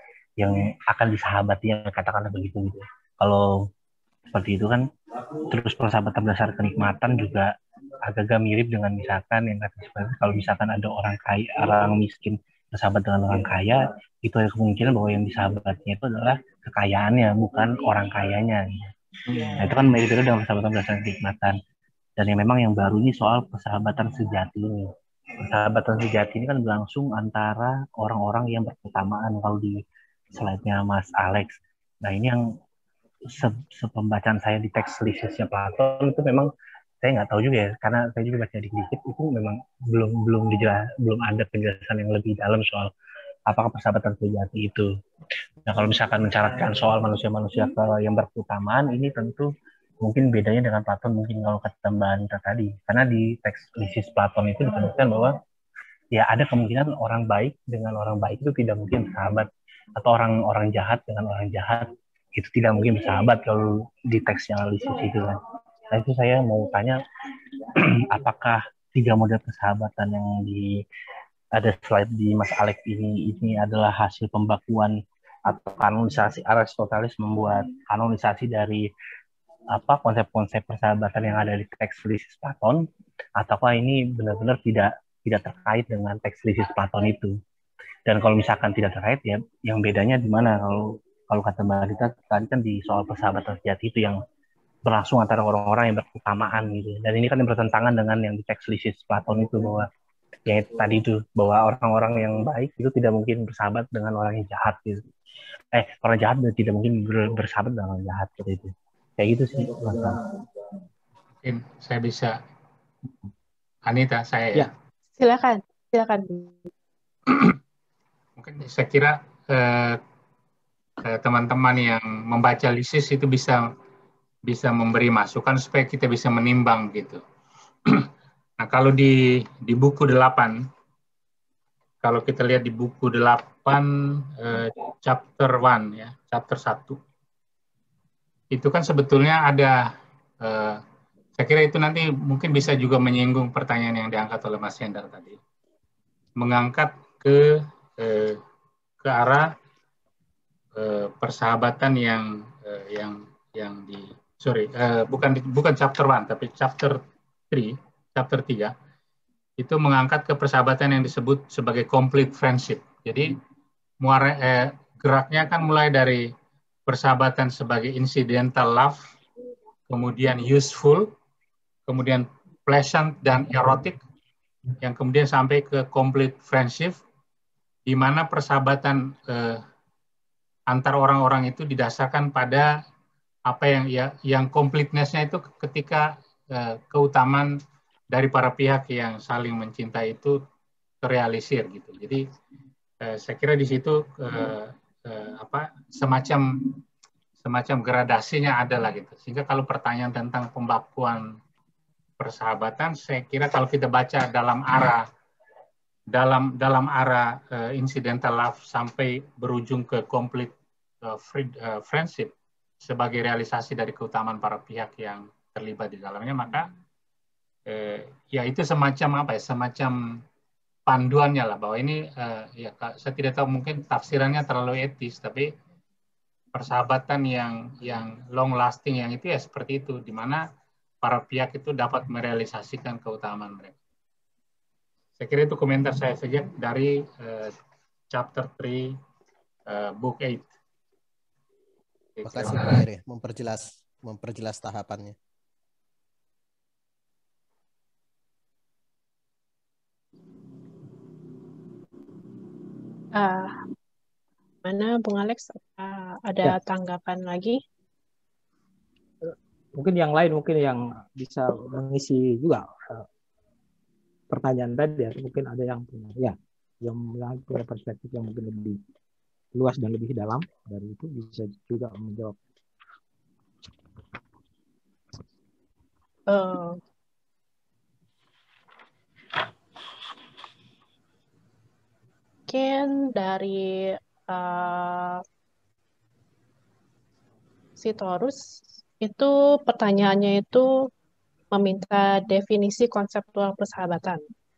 akan disahabati, katakanlah begitu gitu. Kalau seperti itu kan, terus persahabatan berdasarkan kenikmatan juga agak-agak mirip dengan misalkan yang kata seperti kalau misalkan ada orang kaya, orang miskin bersahabat dengan orang kaya, itu ada kemungkinan bahwa yang disahabatnya itu adalah kekayaannya, bukan orang kayanya. Nah itu kan mirip dengan persahabatan berdasarkan kenikmatan. Dan yang memang yang baru ini soal persahabatan sejati ini. Persahabatan sejati ini kan berlangsung antara orang-orang yang berkeutamaan kalau di slide-nya Mas Alex. Nah ini yang sepembacaan saya di teks Lysisnya Platon itu memang saya nggak tahu juga ya, karena saya juga baca dikit itu memang belum ada penjelasan yang lebih dalam soal apakah persahabatan sejati itu. Nah kalau misalkan mencaratkan soal manusia-manusia yang berkeutamaan ini tentu mungkin bedanya dengan Platon mungkin kalau kata Mbak Anita tadi, karena di teks Lysis Platon itu disebutkan bahwa ya ada kemungkinan orang baik dengan orang baik itu tidak mungkin bersahabat, atau orang jahat dengan orang jahat itu tidak mungkin bersahabat kalau di teksnya Lysis itu kan. Nah itu saya mau tanya apakah 3 model persahabatan yang ada slide di Mas Alex ini adalah hasil pembakuan atau kanonisasi. Aristoteles membuat kanonisasi dari konsep-konsep persahabatan yang ada di teks Lysis Platon, ataukah ini benar-benar tidak terkait dengan teks Lysis Platon itu? Dan kalau misalkan tidak terkait, ya yang bedanya di mana? Kalau kata Mbak Rita tadi kan di soal persahabatan sejati itu yang berlangsung antara orang-orang yang berkeutamaan gitu. Dan ini kan yang bertentangan dengan yang di teks Lysis Platon itu, bahwa yang tadi itu bahwa orang-orang yang baik itu tidak mungkin bersahabat dengan orang yang jahat gitu. Orang jahat tidak mungkin bersahabat dengan orang jahat gitu itu. Kayak gitu sih.
Mungkin saya bisa, Anita, saya ya.
Silakan.
Mungkin saya kira teman-teman yang membaca lisis itu bisa memberi masukan supaya kita bisa menimbang gitu. Nah, kalau di buku 8, kalau kita lihat di buku 8 chapter 1 ya, chapter 1. Itu kan sebetulnya ada saya kira itu nanti mungkin bisa juga menyinggung pertanyaan yang diangkat oleh Mas Hendar tadi. Mengangkat ke arah persahabatan yang bukan chapter 1 tapi chapter 3 itu mengangkat ke persahabatan yang disebut sebagai complete friendship. Jadi geraknya kan mulai dari persahabatan sebagai incidental love, kemudian useful, kemudian pleasant dan erotic, yang kemudian sampai ke complete friendship, di mana persahabatan antar orang-orang itu didasarkan pada apa yang completeness-nya itu ketika keutamaan dari para pihak yang saling mencintai itu terrealisir gitu. Jadi saya kira di situ semacam gradasinya ada lah gitu. Sehingga kalau pertanyaan tentang pembakuan persahabatan, saya kira kalau kita baca dalam arah incidental love sampai berujung ke complete friendship sebagai realisasi dari keutamaan para pihak yang terlibat di dalamnya, maka ya itu semacam semacam panduannya lah, bahwa ini ya saya tidak tahu, mungkin tafsirannya terlalu etis, tapi persahabatan yang long lasting yang itu ya seperti itu, di mana para pihak itu dapat merealisasikan keutamaan mereka. Saya kira itu komentar saya saja dari chapter 3 book 8.
Terima kasih Pak Heri, memperjelas tahapannya.
Mana Bung Alex, ada tanggapan lagi?
Mungkin yang lain yang bisa mengisi juga pertanyaan tadi, mungkin ada yang punya perspektif yang mungkin lebih luas dan lebih dalam dari itu, bisa juga menjawab.
Mungkin dari Sitorus itu pertanyaannya itu meminta definisi konseptual persahabatan.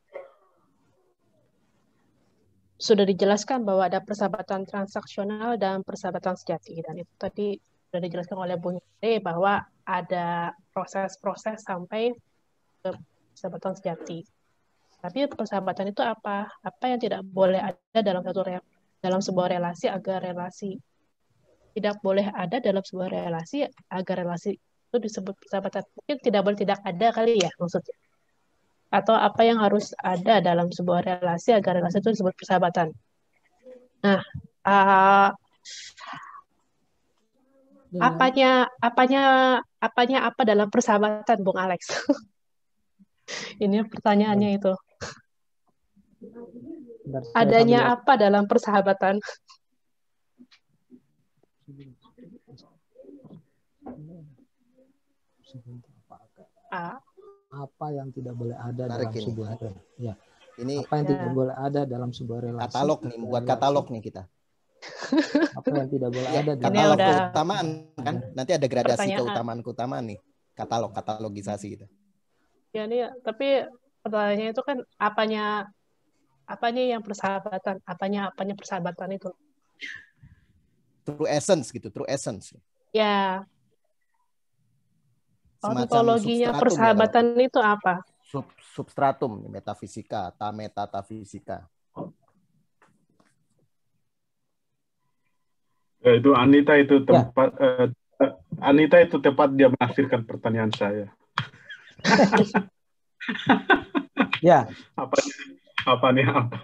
Sudah dijelaskan bahwa ada persahabatan transaksional dan persahabatan sejati, dan itu tadi sudah dijelaskan oleh Bung Yade bahwa ada proses-proses sampai ke persahabatan sejati. Tapi persahabatan itu apa? Apa yang tidak boleh ada dalam sebuah relasi agar relasi tidak boleh ada dalam sebuah relasi agar relasi itu disebut persahabatan? Mungkin tidak ada kali ya maksudnya. Atau apa yang harus ada dalam sebuah relasi agar relasi itu disebut persahabatan. Nah, apanya apa dalam persahabatan, Bung Alex? Ini pertanyaannya itu. Adanya apa dalam persahabatan?
Apa yang tidak boleh ada dalam sebuah ya.
Ini
apa yang tidak boleh ada dalam sebuah relasi?
Katalog nih, buat katalog nih kita.
Apa yang tidak boleh ada dalam
katalog keutamaan kan? Nanti ada gradasi keutamaan nih. Katalogisasi gitu.
Ya nih, tapi pertanyaannya itu kan apanya yang persahabatan, apanya persahabatan itu.
True essence gitu, true essence.
Ya. Ontologinya persahabatan ya, itu apa?
Substratum, metafisika, metatafisika.
Itu Anita itu tempat Anita itu tepat dia menafsirkan pertanyaan saya.
Ya.
Apa nih? Apa?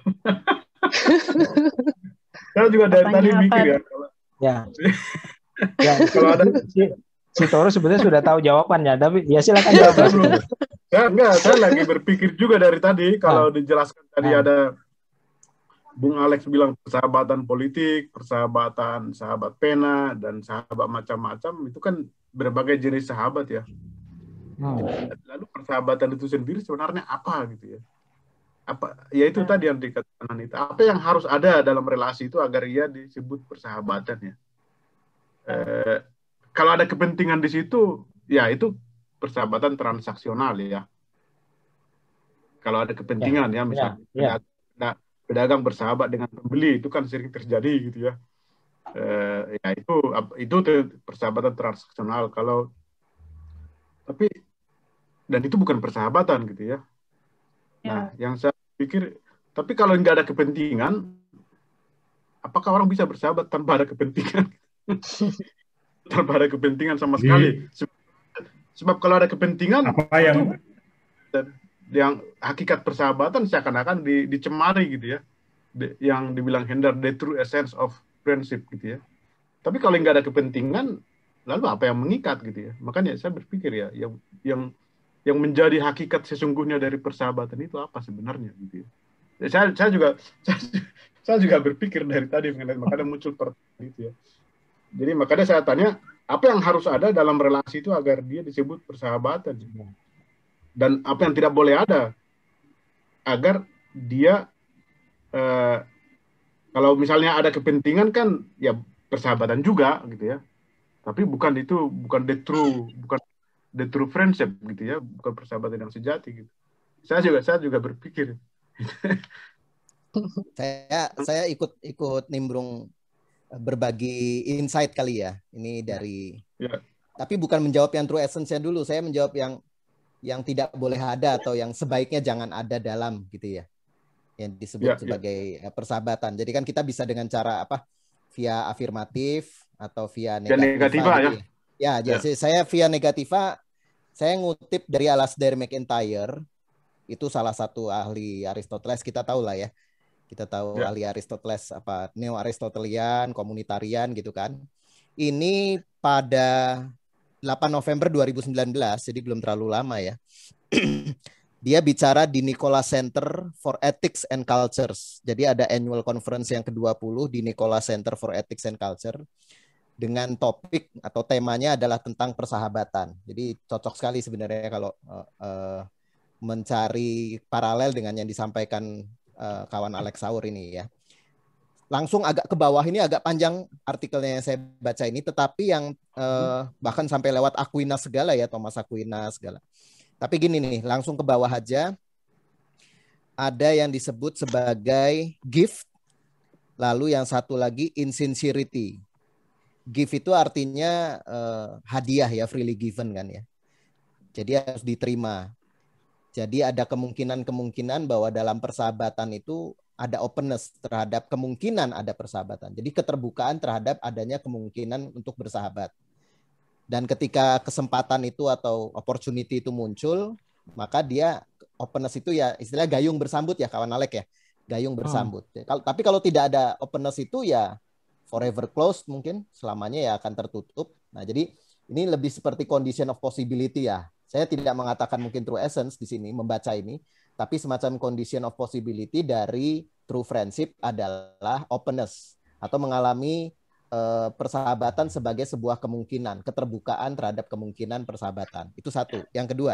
Saya juga dari
Apanya
tadi
apa?
mikir ya.
Ya. Ya,
Kalau ada
si Toro sebenarnya sudah tahu jawabannya, tapi ya silakan
ya,
jawab.
saya belum. Saya lagi berpikir juga dari tadi kalau dijelaskan tadi ada Bung Alex bilang persahabatan politik, persahabatan sahabat pena, dan sahabat macam-macam, itu kan berbagai jenis sahabat ya. Lalu persahabatan itu sendiri sebenarnya apa gitu ya? Apa? Ya itu tadi yang dikatakan Anita. Apa yang harus ada dalam relasi itu agar ia disebut persahabatan ya? Kalau ada kepentingan di situ, ya itu persahabatan transaksional ya. Kalau ada kepentingan ya, misalnya pedagang bersahabat dengan pembeli, itu kan sering terjadi gitu ya. Ya itu persahabatan transaksional. Dan itu bukan persahabatan gitu ya. Nah, yang saya pikir, tapi kalau nggak ada kepentingan, apakah orang bisa bersahabat tanpa ada kepentingan? Tanpa ada kepentingan sama sekali. Sebab kalau ada kepentingan, yang hakikat persahabatan seakan-akan dicemari gitu ya. Yang dibilang Hender, the true essence of friendship gitu ya. Tapi kalau nggak ada kepentingan, lalu apa yang mengikat gitu ya? Makanya saya berpikir ya, yang menjadi hakikat sesungguhnya dari persahabatan itu apa sebenarnya gitu ya. Saya juga berpikir dari tadi, makanya muncul pertanyaan itu ya. Jadi makanya saya tanya, apa yang harus ada dalam relasi itu agar dia disebut persahabatan? Dan apa yang tidak boleh ada agar dia kalau misalnya ada kepentingan kan ya persahabatan juga gitu ya. Tapi bukan the true friendship gitu ya, bukan persahabatan yang sejati gitu. Saya juga berpikir.
Saya ikut nimbrung berbagi insight kali ya. Ini dari tapi bukan menjawab yang true essence-nya dulu. Saya menjawab yang tidak boleh ada atau yang sebaiknya jangan ada dalam gitu ya. Yang disebut sebagai persahabatan. Jadi kan kita bisa dengan cara apa? Via afirmatif atau via negativa gitu ya. Saya via negativa, saya ngutip dari Alasdair MacIntyre, itu salah satu ahli Aristoteles, kita tahu lah ya. Kita tahu ahli Aristoteles apa neo-aristotelian, komunitarian gitu kan. Ini pada 8 November 2019, jadi belum terlalu lama ya. Dia bicara di Nicola Center for Ethics and Cultures. Jadi ada annual conference yang ke-20 di Nicola Center for Ethics and Culture dengan topik atau temanya adalah tentang persahabatan. Jadi cocok sekali sebenarnya kalau mencari paralel dengan yang disampaikan kawan Alex Saur ini ya. Langsung agak ke bawah ini agak panjang artikelnya yang saya baca ini, tetapi yang bahkan sampai lewat Aquinas segala ya, Thomas Aquinas segala. Tapi gini nih, langsung ke bawah aja. Ada yang disebut sebagai gift, lalu yang satu lagi insincerity. Gift itu artinya hadiah ya, freely given kan ya. Jadi harus diterima. Jadi ada kemungkinan bahwa dalam persahabatan itu ada openness terhadap kemungkinan ada persahabatan. Jadi keterbukaan terhadap adanya kemungkinan untuk bersahabat. Dan ketika kesempatan itu atau opportunity itu muncul, maka dia openness itu ya istilahnya gayung bersambut ya kawan Alek ya. Gayung bersambut. Tapi kalau tidak ada openness itu ya forever closed mungkin, selamanya ya akan tertutup. Nah, jadi ini lebih seperti condition of possibility ya. Saya tidak mengatakan mungkin true essence di sini membaca ini, tapi semacam condition of possibility dari true friendship adalah openness atau mengalami persahabatan sebagai sebuah kemungkinan, keterbukaan terhadap kemungkinan persahabatan. Itu satu. Yang kedua,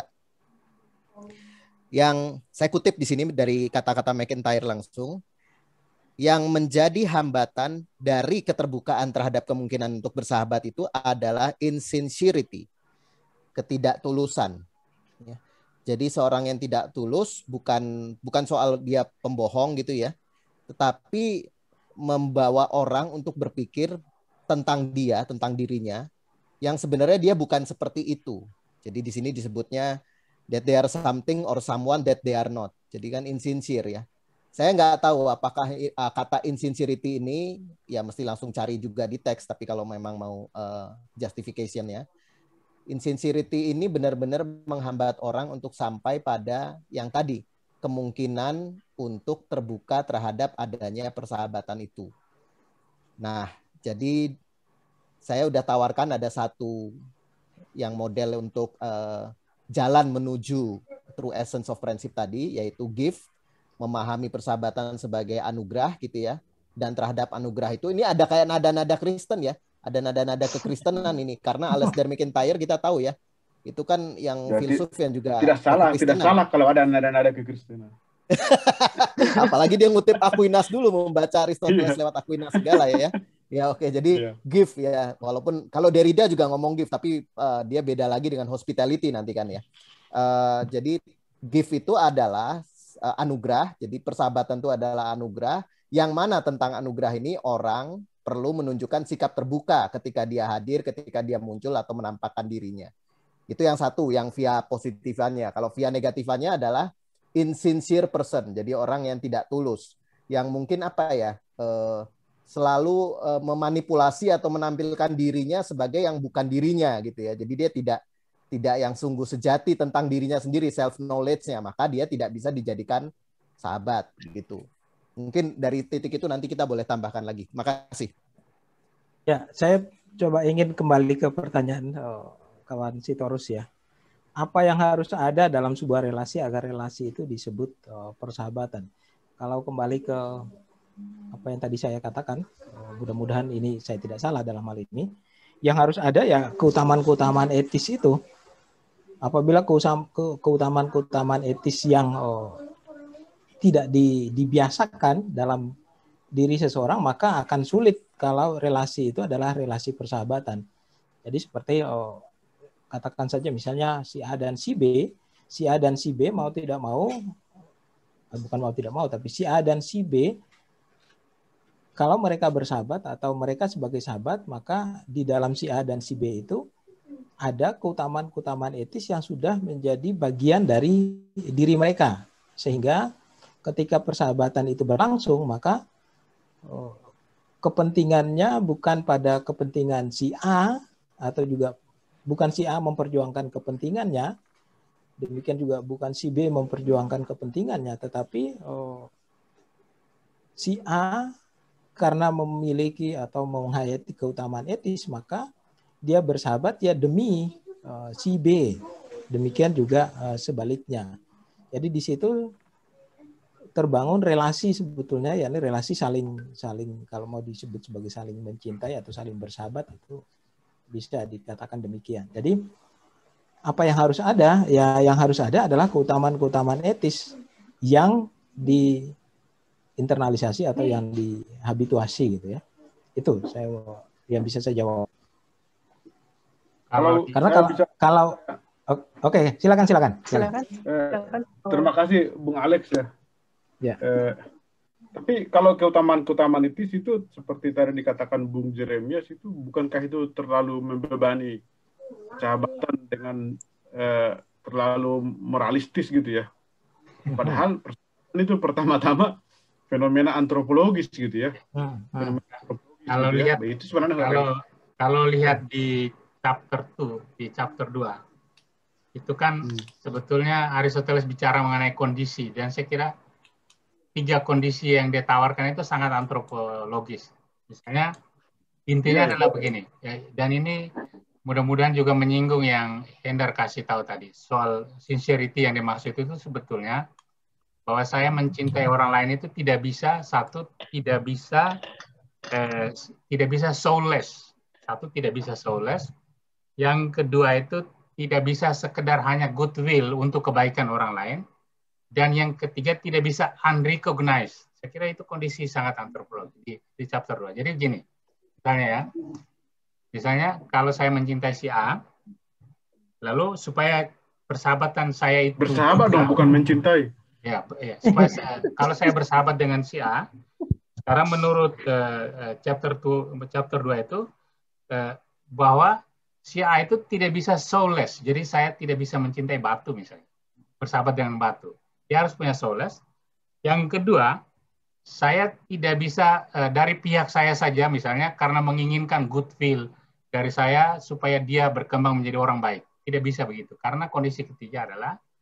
yang saya kutip di sini dari kata-kata MacIntyre langsung, yang menjadi hambatan dari keterbukaan terhadap kemungkinan untuk bersahabat itu adalah insincerity, ketidaktulusan. Ya. Jadi seorang yang tidak tulus bukan soal dia pembohong gitu ya, tetapi membawa orang untuk berpikir tentang dia, tentang dirinya, yang sebenarnya dia bukan seperti itu. Jadi di sini disebutnya that they are something or someone that they are not. Jadi kan insincere ya. Saya nggak tahu apakah kata insincerity ini ya mesti langsung cari juga di teks, tapi kalau memang mau justification ya. Insincerity ini benar-benar menghambat orang untuk sampai pada yang tadi, kemungkinan untuk terbuka terhadap adanya persahabatan itu. Nah, jadi saya udah tawarkan ada satu yang model untuk jalan menuju true essence of friendship tadi, yaitu give, memahami persahabatan sebagai anugerah gitu ya. Dan terhadap anugerah itu, ini ada kayak nada-nada Kristen ya, ada nada-nada kekristenan ini, karena Alasdair MacIntyre kita tahu ya, itu kan yang
Ya,
filsuf yang juga
tidak salah kalau ada nada-nada kekristenan.
Apalagi dia ngutip Aquinas dulu, membaca Aristoteles lewat Aquinas segala ya. Ya oke, jadi give ya, walaupun kalau Derrida juga ngomong give, tapi dia beda lagi dengan hospitality nanti kan ya. Jadi give itu adalah anugerah, jadi persahabatan itu adalah anugerah, yang mana tentang anugerah ini orang perlu menunjukkan sikap terbuka ketika dia hadir, ketika dia muncul atau menampakkan dirinya. Itu yang satu, yang via positifannya. Kalau via negatifannya adalah insincere person, jadi orang yang tidak tulus, yang mungkin apa ya, selalu memanipulasi atau menampilkan dirinya sebagai yang bukan dirinya gitu ya. Jadi dia tidak yang sungguh sejati tentang dirinya sendiri, self knowledge-nya, maka dia tidak bisa dijadikan sahabat gitu. Mungkin dari titik itu nanti kita boleh tambahkan lagi. Makasih.
Ya, saya coba ingin kembali ke pertanyaan kawan Sitorus ya. Apa yang harus ada dalam sebuah relasi agar relasi itu disebut persahabatan? Kalau kembali ke apa yang tadi saya katakan, mudah-mudahan ini saya tidak salah dalam hal ini, yang harus ada ya keutamaan-keutamaan etis itu. Apabila keutamaan-keutamaan etis yang tidak dibiasakan dalam diri seseorang, maka akan sulit kalau relasi itu adalah relasi persahabatan. Jadi seperti katakan saja misalnya si A dan si B mau tidak mau, bukan mau tidak mau, tapi si A dan si B, kalau mereka bersahabat atau mereka sebagai sahabat, maka di dalam si A dan si B itu ada keutamaan-keutamaan etis yang sudah menjadi bagian dari diri mereka. Sehingga ketika persahabatan itu berlangsung, maka kepentingannya bukan pada kepentingan si A, atau juga bukan si A memperjuangkan kepentingannya, demikian juga bukan si B memperjuangkan kepentingannya, tetapi si A karena memiliki atau menghayati keutamaan etis, maka dia bersahabat ya demi si B. Demikian juga sebaliknya. Jadi di situ terbangun relasi sebetulnya, yakni relasi saling kalau mau disebut sebagai saling mencintai atau saling bersahabat, itu bisa dikatakan demikian. Jadi apa yang harus ada? Ya yang harus ada adalah keutamaan-keutamaan etis yang diinternalisasi atau yang dihabituasi gitu ya. Itu yang bisa saya jawab. Kalau oke, silakan.
Terima kasih Bung Alex ya.
Ya.
Tapi kalau keutamaan etis itu seperti tadi dikatakan Bung Jeremias, itu bukankah itu terlalu membebani sahabatan dengan terlalu moralistis gitu ya? Padahal persahabatan itu pertama-tama fenomena antropologis gitu ya. Fenomena antropologis
kalau
gitu
lihat
ya. Itu sebenarnya
kalau lihat di chapter 2 itu kan sebetulnya Aristoteles bicara mengenai kondisi, dan saya kira 3 kondisi yang dia tawarkan itu sangat antropologis. Misalnya intinya adalah begini, ya, dan ini mudah-mudahan juga menyinggung yang Hendar kasih tahu tadi soal sincerity yang dimaksud itu sebetulnya bahwa saya mencintai orang lain itu tidak bisa soulless. Satu, tidak bisa soulless. Yang kedua itu tidak bisa sekedar hanya goodwill untuk kebaikan orang lain. Dan yang ketiga tidak bisa unrecognized. Saya kira itu kondisi sangat antropologi di chapter 2. Jadi begini, misalnya kalau saya mencintai si A, lalu supaya persahabatan saya itu
bersahabat dong, bukan mencintai.
Ya, supaya kalau saya bersahabat dengan si A, karena menurut chapter 2 itu bahwa si A itu tidak bisa soulless. Jadi saya tidak bisa mencintai batu misalnya, bersahabat dengan batu. Dia harus punya soulless. Yang kedua, saya tidak bisa dari pihak saya saja misalnya karena menginginkan goodwill dari saya supaya dia berkembang menjadi orang baik. Tidak bisa begitu. Karena kondisi ketiga adalah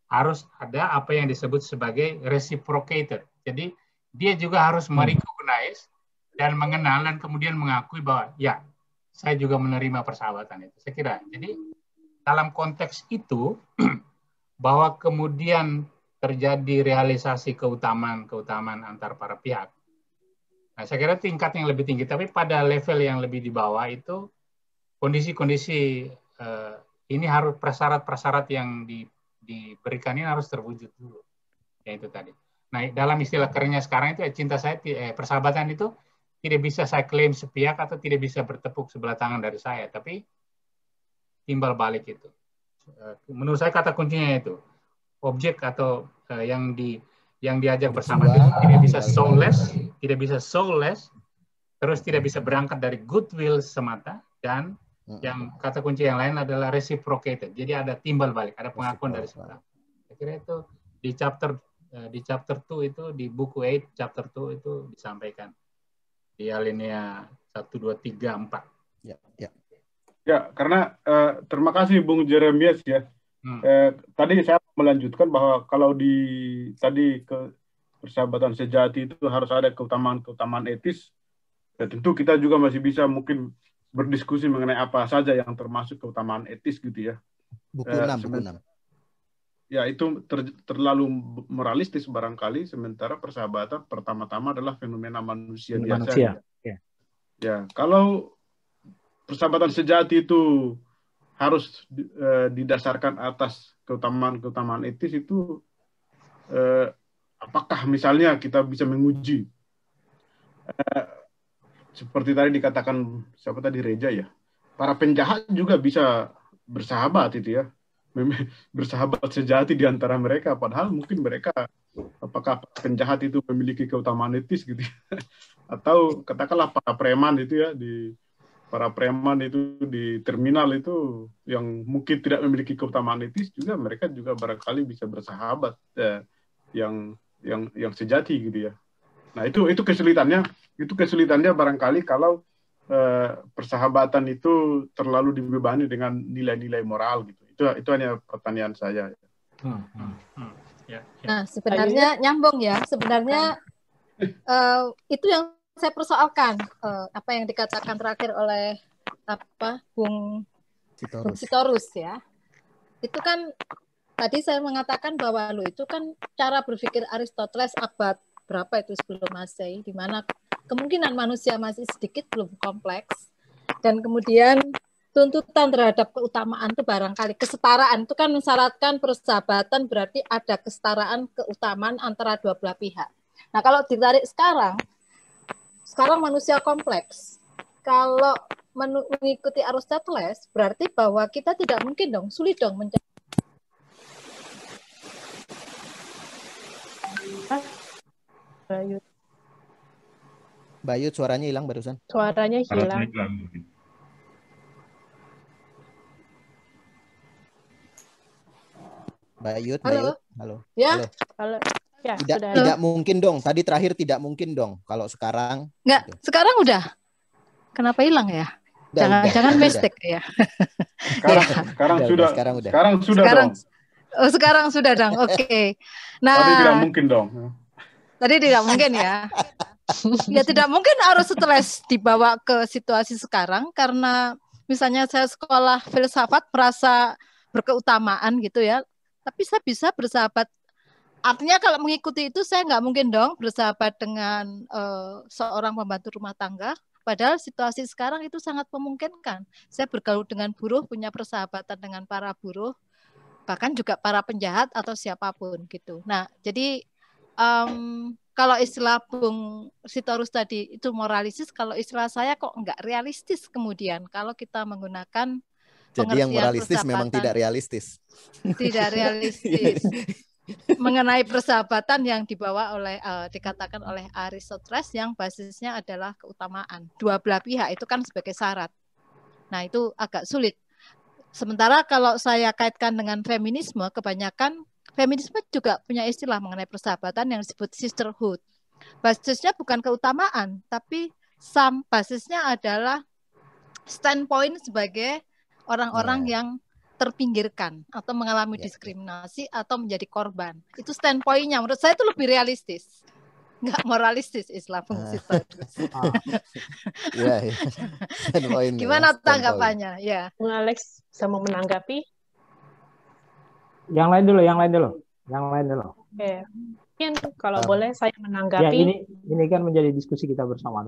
harus ada apa yang disebut sebagai reciprocated. Jadi dia juga harus merecognize dan mengenal dan kemudian mengakui bahwa ya, saya juga menerima persahabatan itu. Saya kira. Jadi dalam konteks itu bahwa kemudian terjadi realisasi keutamaan antar para pihak. Nah, saya kira tingkat yang lebih tinggi, tapi pada level yang lebih di bawah itu kondisi-kondisi ini harus prasyarat-prasyarat yang diberikan ini harus terwujud dulu. Ya itu tadi. Nah, dalam istilah kerennya sekarang itu persahabatan itu tidak bisa saya klaim sepihak atau tidak bisa bertepuk sebelah tangan dari saya, tapi timbal balik itu. Menurut saya kata kuncinya itu objek atau yang diajak bersama itu tidak bisa soulless, terus tidak bisa berangkat dari goodwill semata, dan yang kata kunci yang lain adalah reciprocated. Jadi ada timbal balik, ada pengakuan dari sebelah. Saya kira itu di chapter 2 itu, di buku 8 chapter 2 itu disampaikan di alinea 1, 2, 3, 4.
Ya, karena terima kasih Bung Jeremias ya. Tadi saya melanjutkan bahwa kalau tadi ke persahabatan sejati itu harus ada keutamaan etis. Ya, tentu kita juga masih bisa mungkin berdiskusi mengenai apa saja yang termasuk keutamaan etis gitu ya.
Buku 6.
Ya, itu terlalu moralistis barangkali, sementara persahabatan pertama-tama adalah fenomena manusia biasa. Ya, kalau persahabatan sejati itu harus didasarkan atas keutamaan etis itu, apakah misalnya kita bisa menguji seperti tadi dikatakan siapa tadi, Reja ya, para penjahat juga bisa bersahabat itu ya, bersahabat sejati di antara mereka, padahal mungkin mereka, apakah penjahat itu memiliki keutamaan etis gitu ya? Atau katakanlah para preman itu ya, para preman itu di terminal itu yang mungkin tidak memiliki keutamaan etis juga, mereka juga barangkali bisa bersahabat yang sejati gitu ya. Nah, itu kesulitannya barangkali kalau persahabatan itu terlalu dibebani dengan nilai-nilai moral gitu. Itu hanya pertanyaan saya.
Nah, sebenarnya nyambung ya. Sebenarnya itu yang saya persoalkan, apa yang dikatakan terakhir oleh Bung Sitorus ya. Itu kan tadi saya mengatakan bahwa itu kan cara berpikir Aristoteles abad berapa itu sebelum Masehi, di mana kemungkinan manusia masih sedikit belum kompleks, dan kemudian tuntutan terhadap keutamaan itu barangkali kesetaraan itu kan mensyaratkan persahabatan, berarti ada kesetaraan keutamaan antara dua belah pihak. Nah, kalau ditarik sekarang manusia kompleks. Kalau mengikuti Aristoteles berarti bahwa kita tidak mungkin dong, sulit dong mencari
Bayut, suaranya hilang barusan.
Suaranya hilang.
Bayut. Halo.
Ya.
Halo. Ya,
tidak mungkin dong. Tadi terakhir tidak mungkin dong. Kalau sekarang
enggak, gitu. Sekarang udah. Kenapa hilang ya? Jangan mistake ya.
Sekarang sudah. Dong.
Oh, sekarang sudah dong. Oke. Nah,
tadi tidak mungkin dong.
Tadi tidak mungkin ya. Ya tidak mungkin Aristoteles dibawa ke situasi sekarang karena misalnya saya sekolah filsafat merasa berkeutamaan gitu ya. Tapi saya bisa bersahabat. Artinya kalau mengikuti itu saya nggak mungkin dong bersahabat dengan seorang pembantu rumah tangga. Padahal situasi sekarang itu sangat memungkinkan. Saya bergaul dengan buruh, punya persahabatan dengan para buruh, bahkan juga para penjahat atau siapapun gitu. Nah, jadi kalau istilah Bung Sitorus tadi itu moralistis, kalau istilah saya kok enggak realistis kemudian kalau kita menggunakan
jadi yang moralistis memang tidak realistis.
Tidak realistis. Mengenai persahabatan yang dibawa oleh dikatakan oleh Aristoteles yang basisnya adalah keutamaan. Dua belah pihak itu kan sebagai syarat. Nah, itu agak sulit. Sementara kalau saya kaitkan dengan feminisme, kebanyakan feminisme juga punya istilah mengenai persahabatan yang disebut sisterhood. Basisnya bukan keutamaan, tapi basisnya adalah standpoint sebagai orang-orang yang terpinggirkan atau mengalami diskriminasi atau menjadi korban. Itu standpoint-nya. Menurut saya itu lebih realistis. Nggak moralistis Islam fungsi Taurus.
Iya.
Gimana tanggapannya? Ya.
Bung Alex bisa mau menanggapi?
Yang lain dulu.
Oke. Mungkin kalau boleh saya menanggapi.
Ya, ini kan menjadi diskusi kita bersama.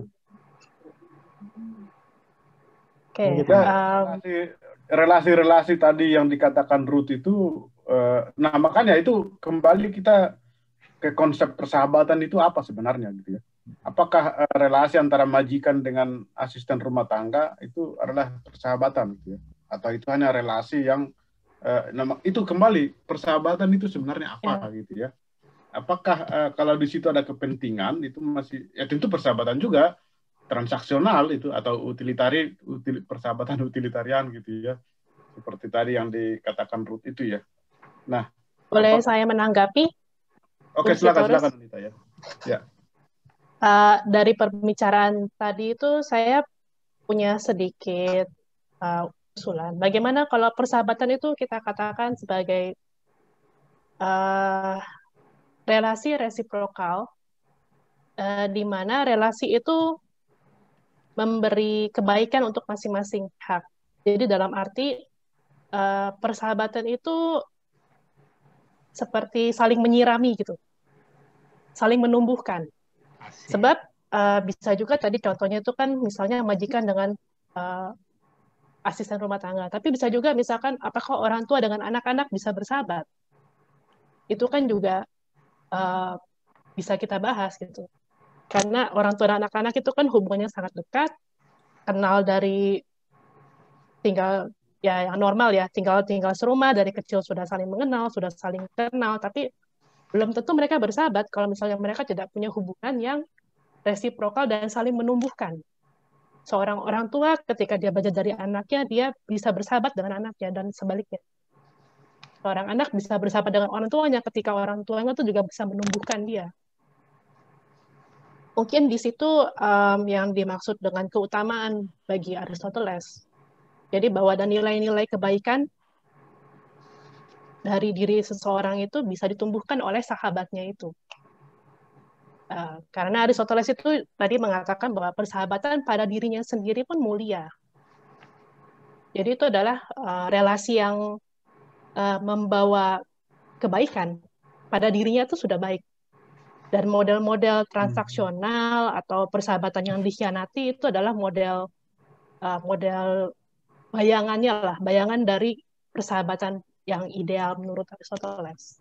Oke.
Relasi-relasi tadi yang dikatakan Ruth itu, nah makanya itu kembali kita ke konsep persahabatan itu apa sebenarnya gitu ya? Apakah relasi antara majikan dengan asisten rumah tangga itu adalah persahabatan gitu ya? Atau itu hanya relasi yang itu kembali persahabatan itu sebenarnya apa gitu ya? Apakah kalau di situ ada kepentingan itu masih ya tentu persahabatan juga transaksional itu atau persahabatan utilitarian gitu ya? Seperti tadi yang dikatakan Ruth itu ya. Nah,
boleh saya menanggapi?
Oke, silakan Anita ya. Ya.
Dari pembicaraan tadi itu saya punya sedikit usulan. Bagaimana kalau persahabatan itu kita katakan sebagai relasi resiprokal, di mana relasi itu memberi kebaikan untuk masing-masing pihak. Jadi dalam arti persahabatan itu seperti saling menyirami gitu, saling menumbuhkan. Sebab bisa juga tadi contohnya itu kan misalnya majikan dengan asisten rumah tangga, tapi bisa juga misalkan apakah orang tua dengan anak-anak bisa bersahabat? Itu kan juga bisa kita bahas gitu. Karena orang tua dan anak-anak itu kan hubungannya sangat dekat, kenal dari tinggal ya yang normal ya, tinggal serumah dari kecil sudah saling mengenal, sudah saling kenal, tapi belum tentu mereka bersahabat kalau misalnya mereka tidak punya hubungan yang resiprokal dan saling menumbuhkan. Seorang orang tua ketika dia belajar dari anaknya, dia bisa bersahabat dengan anaknya dan sebaliknya. Seorang anak bisa bersahabat dengan orang tuanya ketika orang tuanya itu juga bisa menumbuhkan dia. Mungkin di situ yang dimaksud dengan keutamaan bagi Aristoteles. Jadi bahwa ada nilai-nilai kebaikan dari diri seseorang itu bisa ditumbuhkan oleh sahabatnya itu. Karena Aristoteles itu tadi mengatakan bahwa persahabatan pada dirinya sendiri pun mulia. Jadi itu adalah relasi yang membawa kebaikan pada dirinya itu sudah baik. Dan model-model transaksional atau persahabatan yang dikhianati itu adalah model bayangan dari persahabatan yang ideal menurut Aristoteles.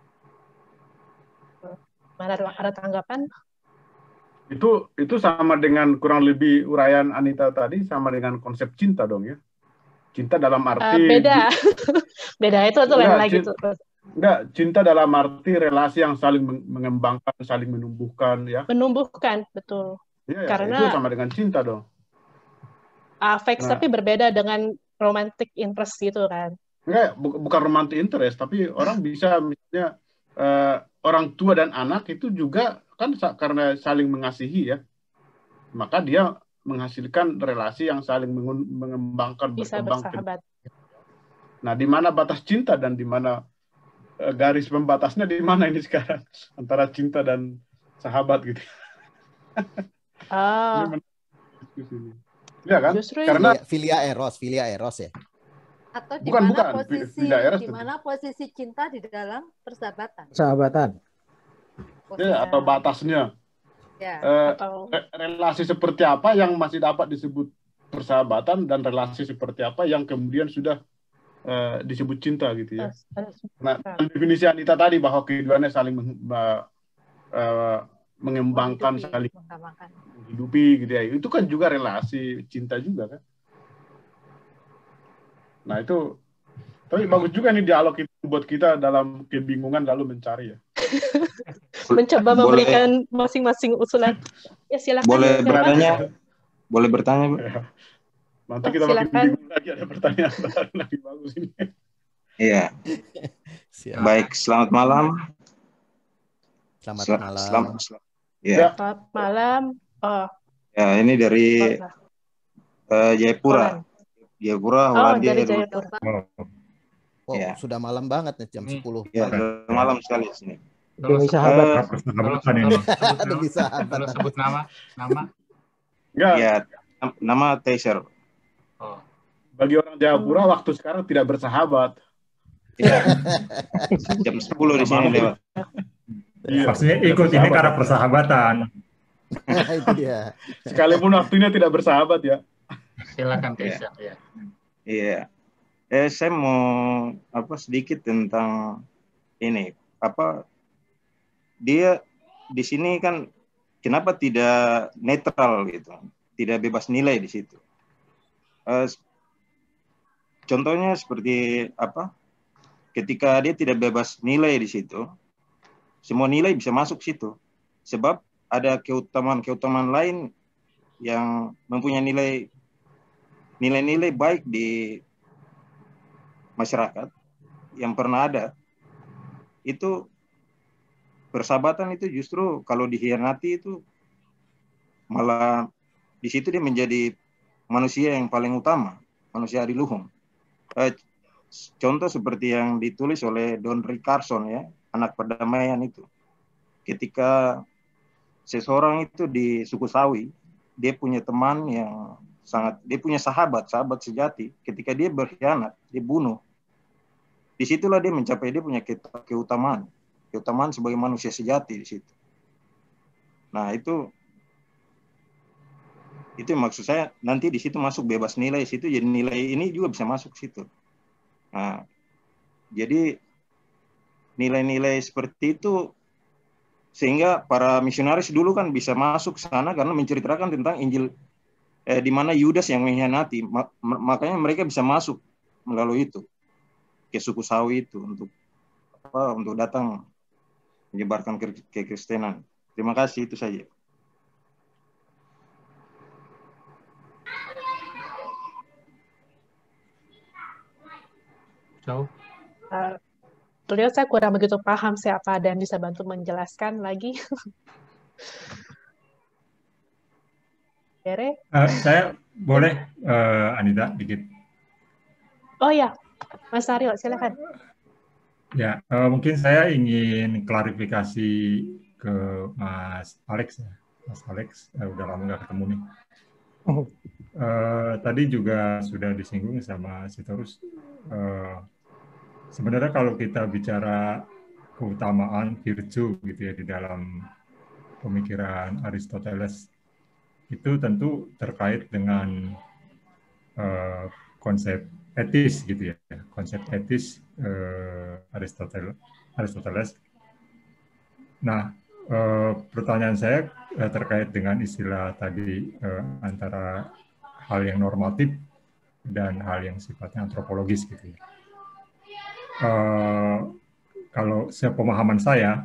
Ada tanggapan?
Itu sama dengan kurang lebih uraian Anita tadi, sama dengan konsep cinta dong ya. Cinta dalam arti
beda. Beda itu lain lagi tuh.
Enggak, cinta dalam arti relasi yang saling mengembangkan, saling menumbuhkan ya.
Menumbuhkan, betul.
Ya,
karena
itu sama dengan cinta dong.
Affect tapi berbeda dengan romantic interest gitu kan.
Enggak, bukan romantic interest, tapi orang bisa misalnya orang tua dan anak itu juga kan karena saling mengasihi ya, maka dia menghasilkan relasi yang saling mengembangkan,
bisa bersahabat.
Nah, di mana batas cinta dan di mana garis pembatasnya di mana ini sekarang antara cinta dan sahabat gitu? Ya kan?
Justru
karena
filia eros ya.
Atau
di
mana posisi cinta di dalam persahabatan?
Ya, atau batasnya.
Ya.
Relasi seperti apa yang masih dapat disebut persahabatan dan relasi seperti apa yang kemudian sudah disebut cinta gitu ya. Nah, definisi Anita tadi bahwa keduanya saling mengembangkan, saling menghidupi gitu ya. Itu kan juga relasi cinta juga kan. Nah, itu tapi bagus juga nih dialog itu buat kita dalam kebingungan lalu mencari ya.
Mencoba memberikan masing-masing usulan. Ya silakan.
Boleh bertanya, Bu?
Nanti kita makin bingung lagi, ada pertanyaan lagi bagus ini.
Iya. Baik, selamat malam.
Selamat
malam.
Ya, ini dari Jayapura. Jayapura,
dari Jayapura.
Oh, sudah malam banget nih, jam 10.
Ya, malam sekali di sini.
Demi sahabat.
Demi sahabat.
Kalau sebut nama?
Enggak.
Ya, nama Taser.
Oh.
Bagi orang Jayapura waktu sekarang tidak bersahabat.
Ya. Jam 10 di sini lewat.
Maksudnya ikut ini karena persahabatan.
Itu dia.
Sekalipun waktunya tidak bersahabat ya.
Silakan Taser ya.
Iya. Saya mau sedikit tentang ini dia di sini kan kenapa tidak netral gitu, tidak bebas nilai di situ. Contohnya seperti ketika dia tidak bebas nilai di situ, semua nilai bisa masuk situ, sebab ada keutamaan lain yang mempunyai nilai-nilai baik di masyarakat yang pernah ada. Itu persahabatan itu justru kalau dikhianati itu malah di situ dia menjadi manusia yang paling utama, manusia adiluhung. Contoh seperti yang ditulis oleh Don Richardson ya, Anak Perdamaian itu. Ketika seseorang itu di suku Sawi, dia punya teman yang dia punya sahabat sejati. Ketika dia berkhianat, dia bunuh. Disitulah dia mencapai dia punya keutamaan sebagai manusia sejati di situ. Nah itu maksud saya, nanti di situ masuk bebas nilai situ, jadi nilai ini juga bisa masuk situ. Nah, jadi nilai-nilai seperti itu sehingga para misionaris dulu kan bisa masuk ke sana karena menceritakan tentang Injil di mana Yudas yang mengkhianati, makanya mereka bisa masuk melalui itu ke suku Sawi itu untuk datang menyebarkan kekristenan. Terima kasih, itu saja.
Beliau saya kurang begitu paham siapa dan bisa bantu menjelaskan lagi.
Saya boleh Anita dikit.
Oh ya, Mas Aryo, silakan.
Ya, mungkin saya ingin klarifikasi ke Mas Alex ya. Mas Alex, udah lama nggak ketemu nih. Tadi juga sudah disinggung sama Sitorus. Sebenarnya kalau kita bicara keutamaan virtue gitu ya di dalam pemikiran Aristoteles, itu tentu terkait dengan konsep etis gitu ya, konsep etis Aristoteles. Nah, pertanyaan saya terkait dengan istilah tadi antara hal yang normatif dan hal yang sifatnya antropologis gitu ya. Kalau sepemahaman saya,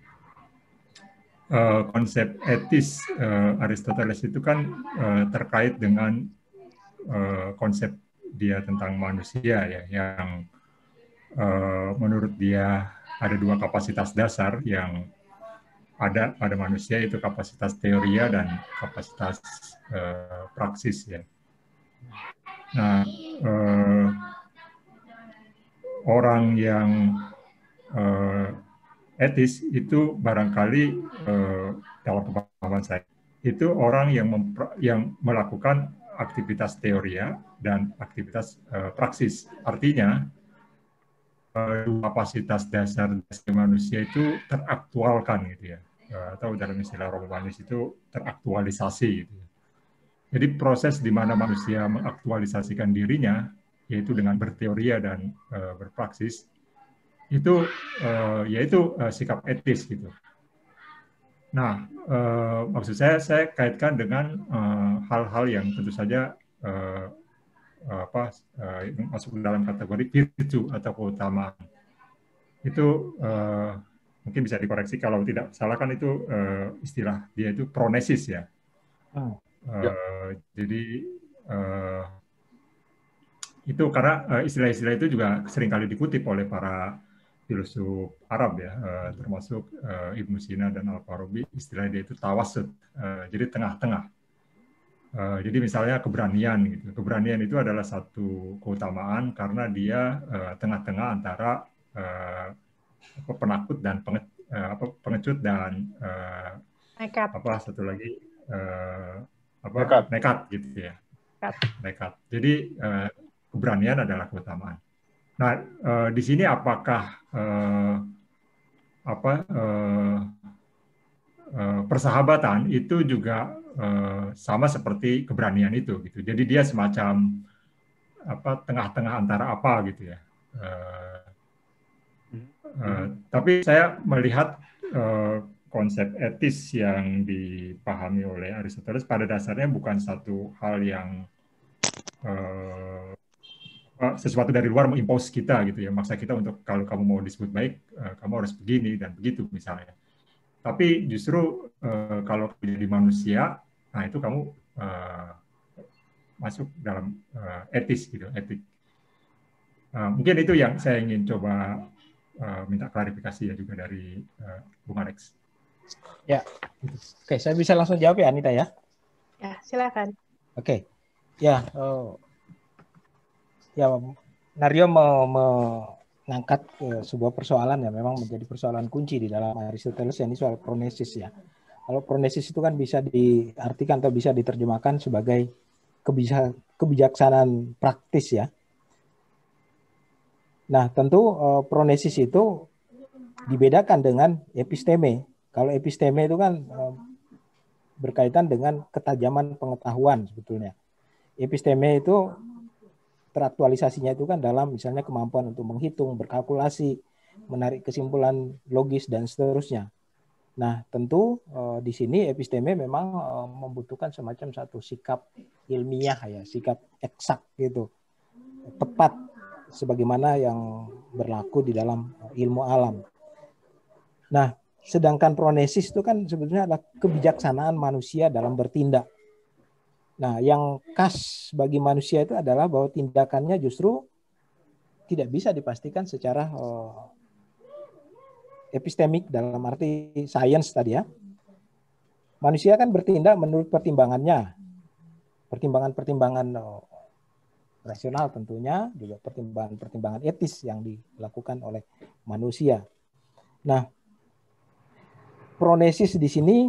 konsep etis Aristoteles itu kan terkait dengan konsep dia tentang manusia ya, yang menurut dia ada dua kapasitas dasar yang ada pada manusia, itu kapasitas teoria dan kapasitas praksis ya. Nah, orang yang etis itu barangkali dalam pemahaman saya itu orang yang melakukan aktivitas teoria dan aktivitas praksis. Artinya kapasitas dasar manusia itu teraktualkan gitu ya, atau dalam istilah Romanis itu teraktualisasi gitu ya. Jadi proses di mana manusia mengaktualisasikan dirinya, yaitu dengan berteoria dan berpraksis, itu yaitu sikap etis gitu. Nah, maksud saya kaitkan dengan hal-hal yang tentu saja masuk dalam kategori virtue atau keutamaan. Itu mungkin bisa dikoreksi kalau tidak salah, kan itu istilah dia itu pronesis ya. Jadi itu karena istilah-istilah itu juga seringkali dikutip oleh para filosof Arab ya, termasuk Ibnu Sina dan Al-Farabi. Istilah dia itu tawassut, jadi tengah-tengah. Jadi misalnya keberanian gitu. Keberanian itu adalah satu keutamaan karena dia tengah-tengah antara penakut dan pengecut dan
nekat.
Satu lagi
Nekat
gitu ya. Nekat. Jadi keberanian adalah keutamaan. Nah, di sini apakah persahabatan itu juga sama seperti keberanian itu gitu. Jadi dia semacam tengah-tengah antara apa gitu ya. Tapi saya melihat konsep etis yang dipahami oleh Aristoteles pada dasarnya bukan satu hal yang sesuatu dari luar mengimpos kita gitu ya, maksa kita untuk kalau kamu mau disebut baik, kamu harus begini dan begitu misalnya. Tapi justru kalau menjadi manusia, nah itu kamu masuk dalam etis gitu, etik. Mungkin itu yang saya ingin coba minta klarifikasi ya juga dari Bung Alex.
Ya, oke, saya bisa langsung jawab ya, Anita ya.
Ya, silakan.
Oke, ya, ya, Naryo mengangkat sebuah persoalan yang memang menjadi persoalan kunci di dalam Aristoteles, ini soal pronesis ya. Kalau pronesis itu kan bisa diartikan atau bisa diterjemahkan sebagai kebijaksanaan praktis ya. Nah, tentu pronesis itu dibedakan dengan episteme. Kalau episteme itu kan berkaitan dengan ketajaman pengetahuan sebetulnya. Episteme itu teraktualisasinya itu kan dalam misalnya kemampuan untuk menghitung, berkalkulasi, menarik kesimpulan logis dan seterusnya. Nah, tentu di sini episteme memang membutuhkan semacam satu sikap ilmiah ya, sikap eksak gitu. Tepat sebagaimana yang berlaku di dalam ilmu alam. Nah, sedangkan pronesis itu kan sebetulnya adalah kebijaksanaan manusia dalam bertindak. Nah, yang khas bagi manusia itu adalah bahwa tindakannya justru tidak bisa dipastikan secara epistemik dalam arti sains tadi ya. Manusia kan bertindak menurut pertimbangannya. Pertimbangan-pertimbangan rasional tentunya, juga pertimbangan-pertimbangan etis yang dilakukan oleh manusia. Nah, pronesis di sini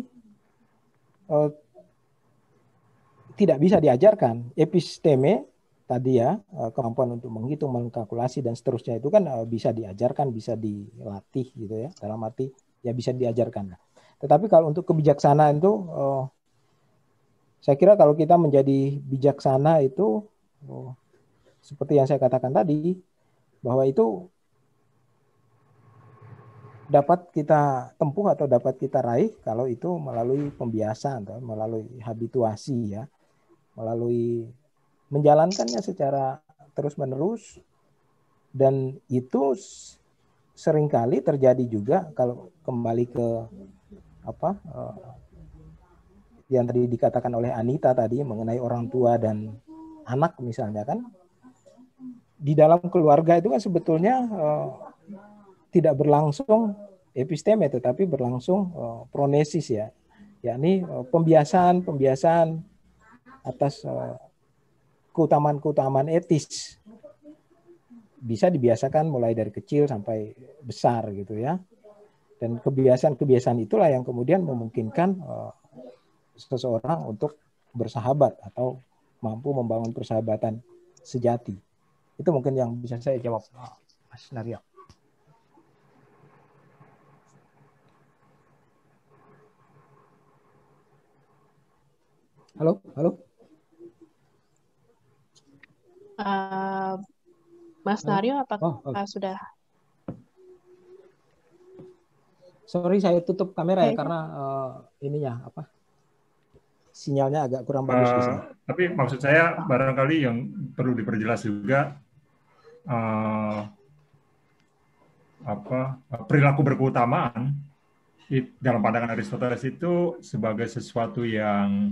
tidak bisa diajarkan. Episteme tadi ya, kemampuan untuk menghitung, mengkalkulasi dan seterusnya itu kan bisa diajarkan, bisa dilatih gitu ya. Dalam arti ya bisa diajarkan. Tetapi kalau untuk kebijaksanaan itu saya kira kalau kita menjadi bijaksana itu seperti yang saya katakan tadi, bahwa itu dapat kita tempuh atau dapat kita raih kalau itu melalui pembiasaan, atau melalui habituasi ya, melalui menjalankannya secara terus-menerus, dan itu seringkali terjadi juga kalau kembali ke yang tadi dikatakan oleh Anita tadi mengenai orang tua dan anak misalnya kan, di dalam keluarga itu kan sebetulnya tidak berlangsung episteme tetapi berlangsung pronesis ya, yakni pembiasaan atas keutamaan etis, bisa dibiasakan mulai dari kecil sampai besar gitu ya. Dan kebiasaan itulah yang kemudian memungkinkan seseorang untuk bersahabat atau mampu membangun persahabatan sejati. Itu mungkin yang bisa saya jawab, Mas Naryo. Halo.
Mas Naryo, apakah sudah?
Sorry, saya tutup kamera ya karena ininya sinyalnya agak kurang bagus di sini.
Tapi maksud saya barangkali yang perlu diperjelas juga perilaku berkeutamaan dalam pandangan Aristoteles itu sebagai sesuatu yang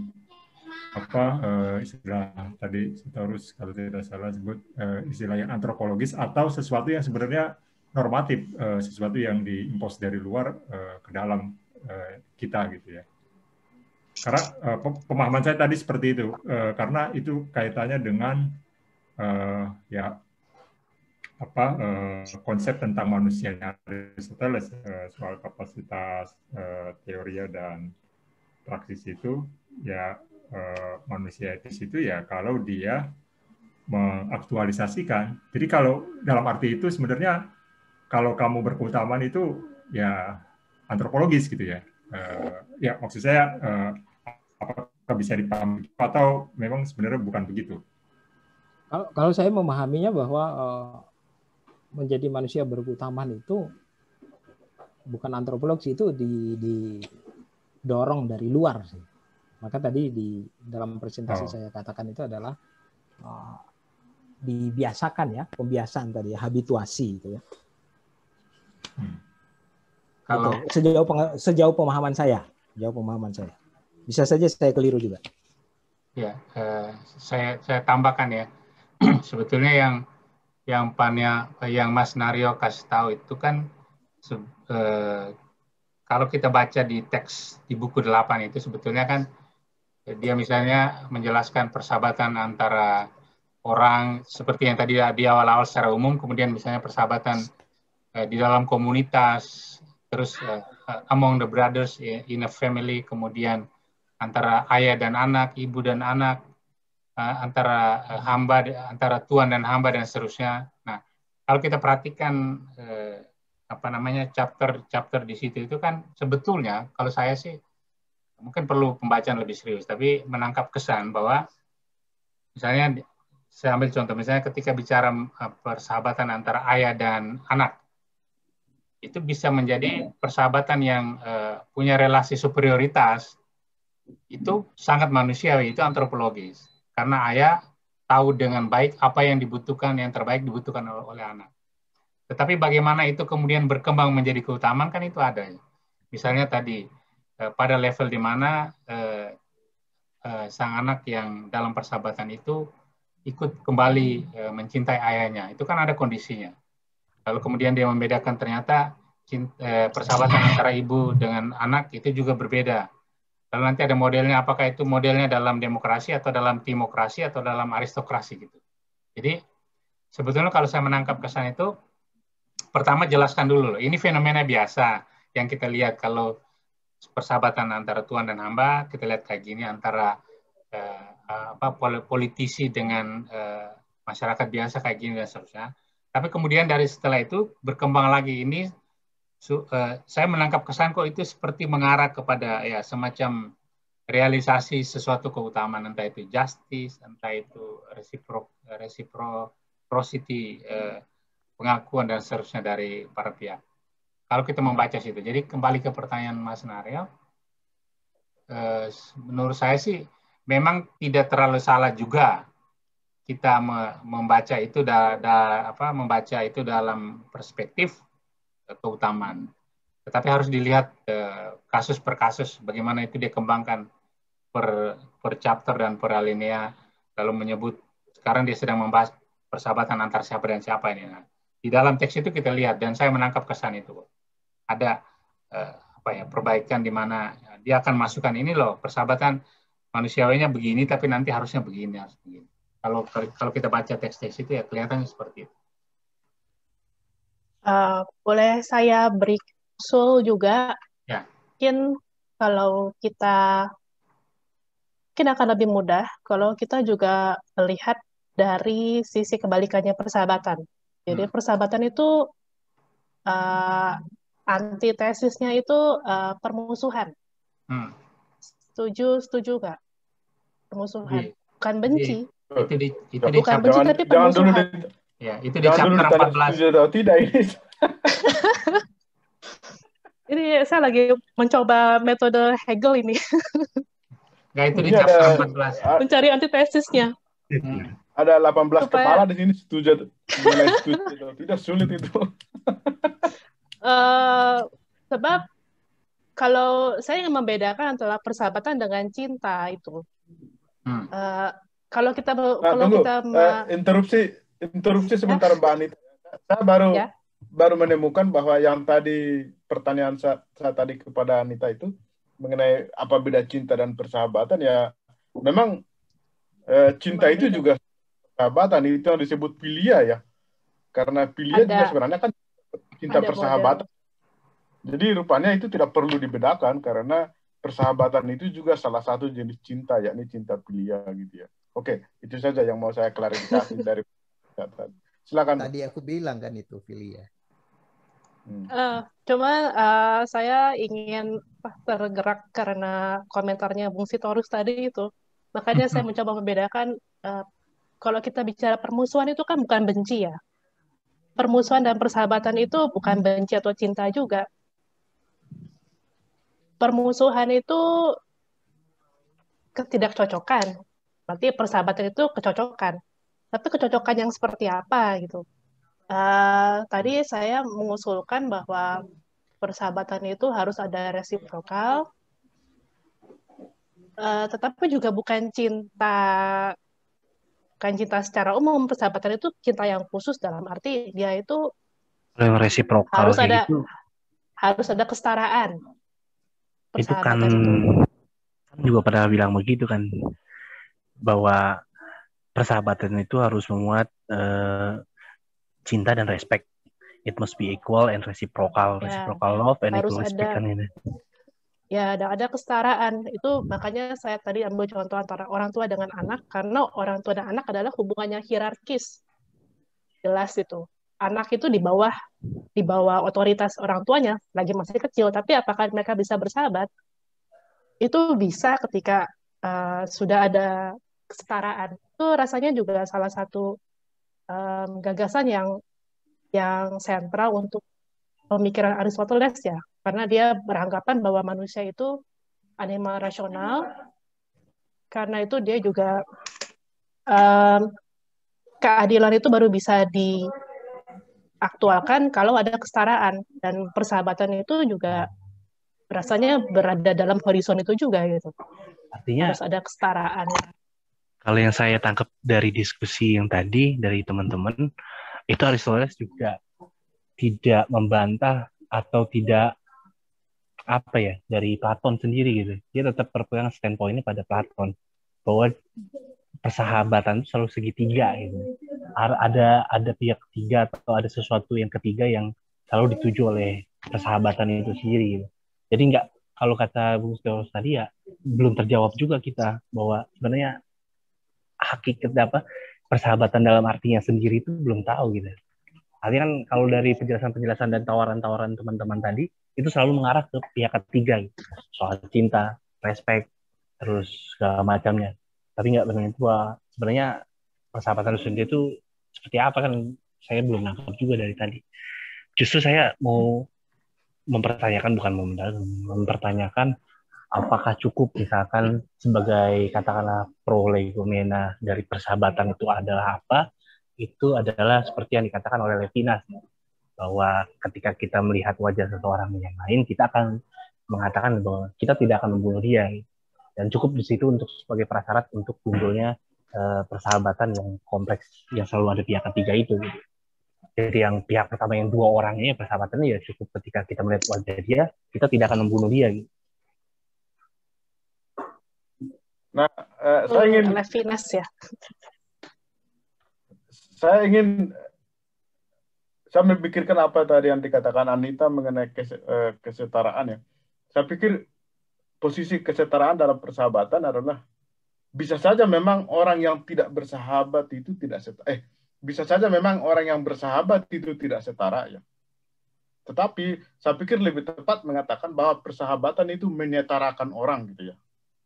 istilah tadi Sitorus kalau tidak salah sebut istilah yang antropologis atau sesuatu yang sebenarnya normatif, sesuatu yang diimpos dari luar ke dalam kita gitu ya. Karena pemahaman saya tadi seperti itu, karena itu kaitannya dengan ya apa konsep tentang manusianya Aristoteles, soal kapasitas teoria dan praksis itu ya, manusia etis itu ya kalau dia mengaktualisasikan. Jadi kalau dalam arti itu sebenarnya kalau kamu berkeutamaan itu ya antropologis gitu ya. Ya maksud saya apakah bisa dipahami atau memang sebenarnya bukan begitu?
Kalau saya memahaminya bahwa menjadi manusia berkeutamaan itu bukan antropologis, itu didorong dari luar sih. Maka tadi di dalam presentasi saya katakan itu adalah dibiasakan ya, pembiasaan tadi ya, habituasi gitu ya.
Kalau
sejauh pemahaman saya, bisa saja saya keliru juga.
Ya, saya tambahkan ya. Sebetulnya yang Mas Naryo kasih tahu itu kan kalau kita baca di teks di buku 8 itu sebetulnya kan dia misalnya menjelaskan persahabatan antara orang seperti yang tadi di awal-awal secara umum, kemudian misalnya persahabatan di dalam komunitas, terus among the brothers in a family, kemudian antara ayah dan anak, ibu dan anak, antara hamba, antara tuan dan hamba dan seterusnya. Nah, kalau kita perhatikan chapter di situ itu kan sebetulnya kalau saya sih mungkin perlu pembacaan lebih serius, tapi menangkap kesan bahwa misalnya saya ambil contoh misalnya ketika bicara persahabatan antara ayah dan anak, itu bisa menjadi persahabatan yang punya relasi superioritas, itu sangat manusiawi, itu antropologis. Karena ayah tahu dengan baik apa yang dibutuhkan, yang terbaik dibutuhkan oleh anak. Tetapi bagaimana itu kemudian berkembang menjadi keutamaan kan itu ada. Misalnya tadi pada level di mana sang anak yang dalam persahabatan itu ikut kembali mencintai ayahnya, itu kan ada kondisinya. Lalu kemudian dia membedakan ternyata persahabatan antara ibu dengan anak itu juga berbeda. Lalu nanti ada modelnya, apakah itu modelnya dalam demokrasi atau dalam timokrasi atau dalam aristokrasi gitu. Jadi sebetulnya kalau saya menangkap kesan itu, pertama jelaskan dulu, ini fenomena biasa yang kita lihat kalau persahabatan antara tuan dan hamba, kita lihat kayak gini antara politisi dengan masyarakat biasa kayak gini dan seterusnya. Tapi kemudian dari setelah itu berkembang lagi ini. Saya menangkap kesan kok itu seperti mengarah kepada ya semacam realisasi sesuatu keutamaan, entah itu justice, entah itu reciprocity, pengakuan dan seterusnya dari para pihak. Kalau kita membaca situ, jadi kembali ke pertanyaan Mas Naryo, menurut saya sih memang tidak terlalu salah juga kita membaca itu dalam perspektif keutamaan. Tetapi harus dilihat kasus per kasus, bagaimana itu dia kembangkan per chapter dan per alinea, lalu menyebut, sekarang dia sedang membahas persahabatan antar siapa dan siapa ini. Nah, di dalam teks itu kita lihat, dan saya menangkap kesan itu. Ada perbaikan di mana dia akan masukkan ini loh, persahabatan manusiawinya begini, tapi nanti harusnya begini, harus begini. Kalau kita baca teks-teks itu ya kelihatannya seperti itu.
Boleh saya beri usul juga,
ya.
Mungkin kalau kita mungkin akan lebih mudah kalau kita juga melihat dari sisi kebalikannya persahabatan. Jadi persahabatan itu antitesisnya itu permusuhan. Setuju nggak? Permusuhan, bukan benci.
Itu
bukan benci tapi permusuhan.
Ya, itu di chapter 14.
Tidak ini.
Ini saya lagi mencoba metode Hegel ini.
Nggak, itu di chapter
14. Mencari antitesisnya.
Ada 18 kepala di sini setuju tidak sulit itu.
Sebab kalau saya ingin membedakan antara persahabatan dengan cinta itu. Kalau kita
interupsi sebentar Mbak Anita. Saya baru menemukan bahwa yang tadi pertanyaan saya tadi kepada Anita itu mengenai apa beda cinta dan persahabatan, ya memang cinta itu juga persahabatan, itu yang disebut philia ya. Karena philia juga sebenarnya kan cinta persahabatan. Jadi rupanya itu tidak perlu dibedakan karena persahabatan itu juga salah satu jenis cinta, yakni cinta philia gitu ya. Oke, itu saja yang mau saya klarifikasi dari silakan.
Tadi aku bilang kan itu philia.
Cuma saya ingin tergerak karena komentarnya Bung Sitorus tadi itu. Makanya saya mencoba membedakan kalau kita bicara permusuhan itu kan bukan benci ya. Permusuhan dan persahabatan itu bukan benci atau cinta juga. Permusuhan itu ketidakcocokan. Berarti persahabatan itu kecocokan. Tapi kecocokan yang seperti apa gitu. Tadi saya mengusulkan bahwa persahabatan itu harus ada resiprokal, tetapi juga bukan cinta secara umum. Persahabatan itu cinta yang khusus dalam arti dia itu
resiprokal
harus ada kesetaraan.
Itu kan juga pernah bilang begitu kan, bahwa persahabatan itu harus memuat cinta dan respect. It must be equal and reciprocal. Reciprocal love and equal respect kan ini.
Ya, ada kesetaraan. Itu makanya saya tadi ambil contoh antara orang tua dengan anak, karena orang tua dan anak adalah hubungannya hierarkis. Jelas itu. Anak itu di bawah otoritas orang tuanya, lagi masih kecil. Tapi apakah mereka bisa bersahabat? Itu bisa ketika sudah ada kesetaraan. Itu rasanya juga salah satu gagasan yang sentral untuk pemikiran Aristoteles ya, karena dia beranggapan bahwa manusia itu animal rasional, karena itu dia juga keadilan itu baru bisa diaktualkan kalau ada kesetaraan, dan persahabatan itu juga rasanya berada dalam horizon itu juga gitu.
Artinya
harus ada kesetaraan.
Kalau yang saya tangkap dari diskusi yang tadi dari teman-teman, itu Aristoteles juga tidak membantah atau tidak dari Platon sendiri gitu. Dia tetap berpegang standpoint-nya pada Platon bahwa persahabatan itu selalu segitiga gitu. Ada pihak ketiga atau ada sesuatu yang ketiga yang selalu dituju oleh persahabatan itu sendiri gitu. Jadi kalau kata Bung Steos tadi ya belum terjawab juga kita bahwa sebenarnya hakikat persahabatan dalam artinya sendiri itu belum tahu gitu. Artinya kan kalau dari penjelasan-penjelasan dan tawaran-tawaran teman-teman tadi itu selalu mengarah ke pihak ketiga gitu. Soal cinta, respect, terus segala macamnya. Tapi nggak benar itu sebenarnya persahabatan sendiri itu seperti apa kan saya belum nangkap juga dari tadi. Justru saya mau mempertanyakan apakah cukup misalkan sebagai katakanlah prolegomena dari persahabatan itu adalah apa? Itu adalah seperti yang dikatakan oleh Levinas bahwa ketika kita melihat wajah seseorang yang lain, kita akan mengatakan bahwa kita tidak akan membunuh dia, dan cukup di situ untuk sebagai prasyarat untuk timbulnya persahabatan yang kompleks yang selalu ada pihak ketiga itu. Gitu. Jadi yang pihak pertama yang dua orangnya persahabatannya ya cukup ketika kita melihat wajah dia, kita tidak akan membunuh dia. Gitu.
Nah, saya ingin
Levinas ya.
Saya memikirkan apa tadi yang dikatakan Anita mengenai kesetaraan ya. Saya pikir posisi kesetaraan dalam persahabatan adalah bisa saja memang orang yang tidak bersahabat itu bisa saja memang orang yang bersahabat itu tidak setara ya. Tetapi saya pikir lebih tepat mengatakan bahwa persahabatan itu menyetarakan orang gitu ya.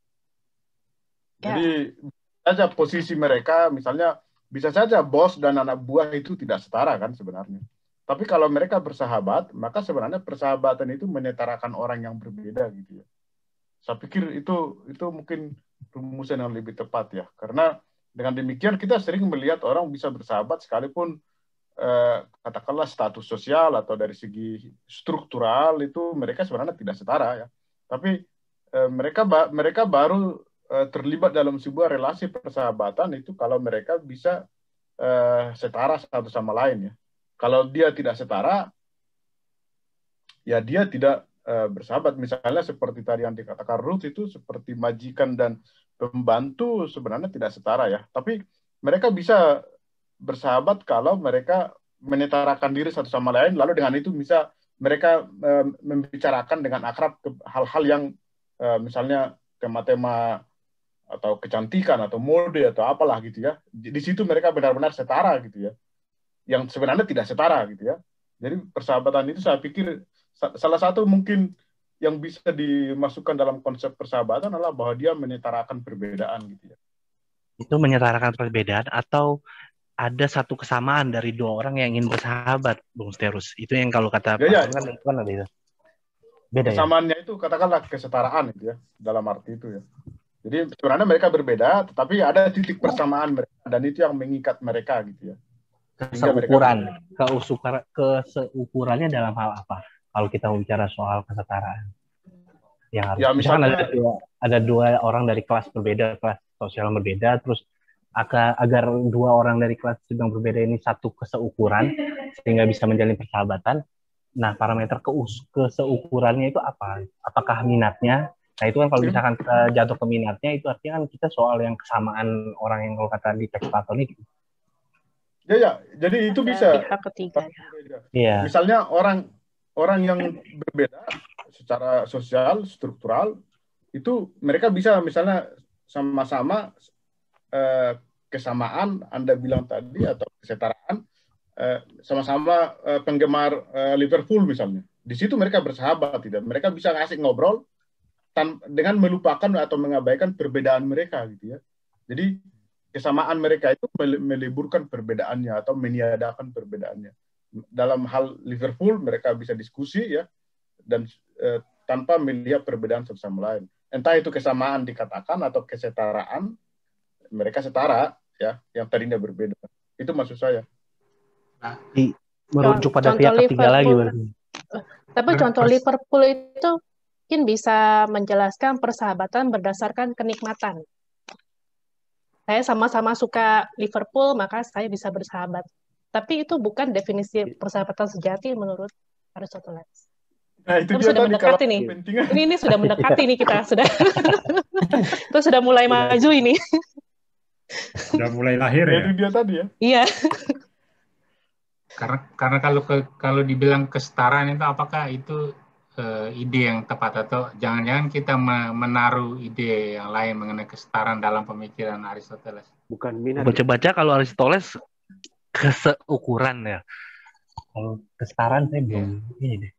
Jadi saja posisi mereka misalnya bisa saja bos dan anak buah itu tidak setara kan sebenarnya. Tapi kalau mereka bersahabat, maka sebenarnya persahabatan itu menyetarakan orang yang berbeda gitu ya. Saya pikir itu mungkin rumusan yang lebih tepat ya. Karena dengan demikian kita sering melihat orang bisa bersahabat sekalipun katakanlah status sosial atau dari segi struktural itu mereka sebenarnya tidak setara ya. Tapi mereka baru terlibat dalam sebuah relasi persahabatan itu kalau mereka bisa setara satu sama lain ya. Kalau dia tidak setara, ya dia tidak bersahabat. Misalnya seperti tadi yang dikatakan Ruth, itu seperti majikan dan pembantu sebenarnya tidak setara ya. Tapi mereka bisa bersahabat kalau mereka menetarakan diri satu sama lain, lalu dengan itu bisa mereka membicarakan dengan akrab hal-hal yang misalnya tema-tema atau kecantikan atau mode atau apalah gitu ya. Di situ mereka benar-benar setara gitu ya. Yang sebenarnya tidak setara gitu ya. Jadi persahabatan itu saya pikir salah satu mungkin yang bisa dimasukkan dalam konsep persahabatan adalah bahwa dia menetarakan perbedaan gitu ya. Itu
menyetarakan perbedaan atau ada satu kesamaan dari dua orang yang ingin bersahabat, Bung Sterus. Itu yang kalau kata
ya,
kan itu kan ada itu. Beda
kesamaannya
ya?
itu katakanlah kesetaraan gitu ya, dalam arti itu ya. Jadi sebenarnya mereka berbeda, tetapi ada titik persamaan mereka, dan itu yang mengikat mereka gitu ya.
Keseukurannya dalam hal apa? Kalau kita bicara soal kesetaraan, yang harus
ya, misalnya
ada dua orang dari kelas berbeda, kelas sosial berbeda, terus agar dua orang dari kelas yang berbeda ini satu keseukuran sehingga bisa menjalin persahabatan. Nah, parameter keseukurannya itu apa? Apakah minatnya? Nah, itu kan kalau misalkan kita jatuh ke minatnya, itu artinya kan kita soal yang kesamaan orang yang kalau kata di teks platonik.
Ya, jadi itu bisa.
Pihak ketiga.
Ya. Misalnya orang yang berbeda secara sosial, struktural, itu mereka bisa misalnya sama-sama kesamaan, Anda bilang tadi, atau kesetaraan, sama-sama penggemar Liverpool misalnya. Di situ mereka bersahabat, tidak? Mereka bisa ngasih ngobrol dengan melupakan atau mengabaikan perbedaan mereka gitu ya. Jadi kesamaan mereka itu meliburkan perbedaannya atau meniadakan perbedaannya. Dalam hal Liverpool mereka bisa diskusi ya, dan tanpa melihat perbedaan satu sama lain. Entah itu kesamaan dikatakan atau kesetaraan, mereka setara ya, yang tadinya berbeda. Itu maksud saya.
Nah, merujuk pada pihak ketiga lagi berarti.
Tapi contoh Liverpool itu mungkin bisa menjelaskan persahabatan berdasarkan kenikmatan. Saya sama-sama suka Liverpool, maka saya bisa bersahabat. Tapi itu bukan definisi persahabatan sejati menurut Aristoteles.
Nah, itu
sudah mendekati nih. Ini sudah mendekati nih kita sudah. Itu sudah mulai maju ini.
Sudah mulai lahir ya.
Itu dia tadi ya.
Iya.
Karena kalau dibilang kesetaraan itu apakah itu ide yang tepat, atau jangan-jangan kita menaruh ide yang lain mengenai kesetaraan dalam pemikiran Aristoteles?
Bukan minat.
Baca-baca kalau Aristoteles keseukuran ya. Kalau kesetaraan saya belum ini deh.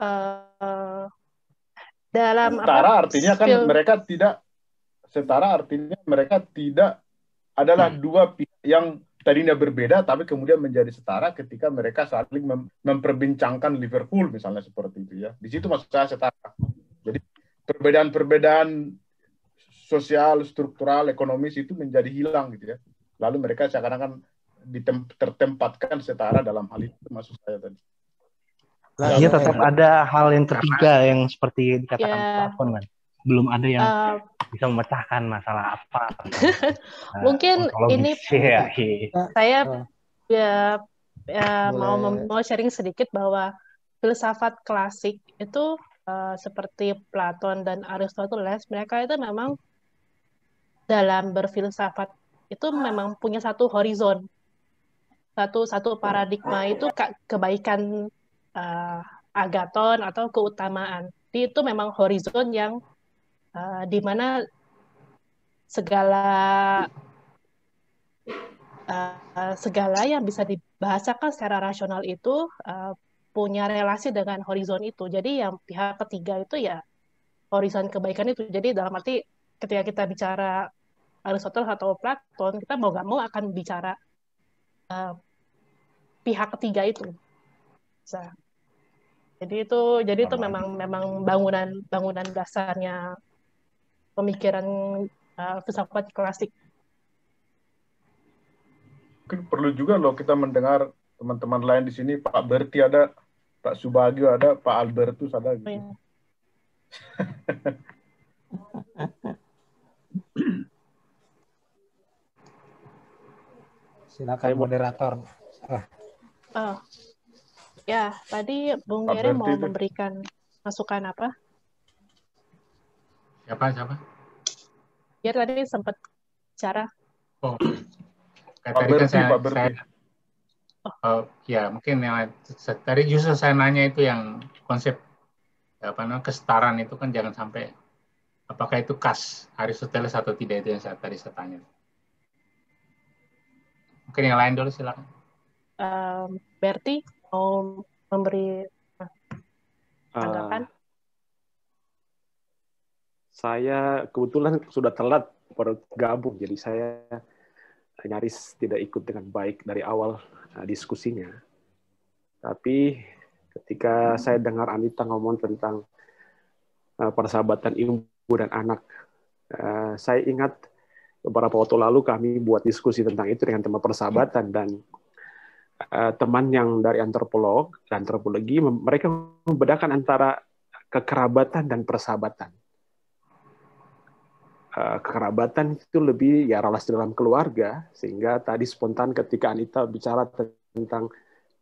Dalam
setara artinya kan mereka tidak setara artinya mereka tidak adalah dua pihak yang tadinya berbeda tapi kemudian menjadi setara ketika mereka saling memperbincangkan Liverpool misalnya seperti itu ya. Di situ maksud saya setara. Jadi perbedaan-perbedaan sosial, struktural, ekonomis itu menjadi hilang gitu ya. Lalu mereka seakan-akan tertempatkan setara dalam hal itu maksud saya tadi.
Iya tetap ada hal yang ketiga yang seperti dikatakan Platon kan. Belum ada yang bisa memecahkan masalah apa.
Mungkin ini saya mau sharing sedikit bahwa filsafat klasik itu seperti Platon dan Aristoteles, mereka itu memang dalam berfilsafat itu memang punya satu horizon, satu paradigma itu kebaikan agaton atau keutamaan. Itu memang horizon yang di mana segala yang bisa dibahasakan secara rasional itu punya relasi dengan horizon itu. Jadi yang pihak ketiga itu ya horizon kebaikan itu. Jadi dalam arti ketika kita bicara Aristoteles atau Platon, kita mau nggak mau akan bicara pihak ketiga itu. Jadi itu memang bangunan dasarnya pemikiran filsafat klasik.
Mungkin perlu juga loh kita mendengar teman-teman lain di sini, Pak Berti ada, Pak Subagio ada, Pak Albertus ada gitu.
Ya.
Silakan moderator.
Ya, tadi Bung Yere mau memberikan masukan apa?
Siapa?
Ya tadi sempat bicara.
Oh,
Pak
tadi kan
Berti, Pak Berti.
Ya mungkin yang tadi justru saya nanya itu yang konsep kesetaraan itu kan jangan sampai apakah itu khas Aristoteles atau tidak, itu yang tadi saya tanya. Mungkin yang lain dulu silakan.
Berti mau memberi tanggapan?
Saya kebetulan sudah telat baru gabung, jadi saya nyaris tidak ikut dengan baik dari awal diskusinya. Tapi ketika saya dengar Anita ngomong tentang persahabatan ibu dan anak, saya ingat beberapa waktu lalu kami buat diskusi tentang itu dengan tema persahabatan, dan teman yang dari antropologi, mereka membedakan antara kekerabatan dan persahabatan. Kekerabatan itu lebih ya relasi dalam keluarga, sehingga tadi spontan ketika Anita bicara tentang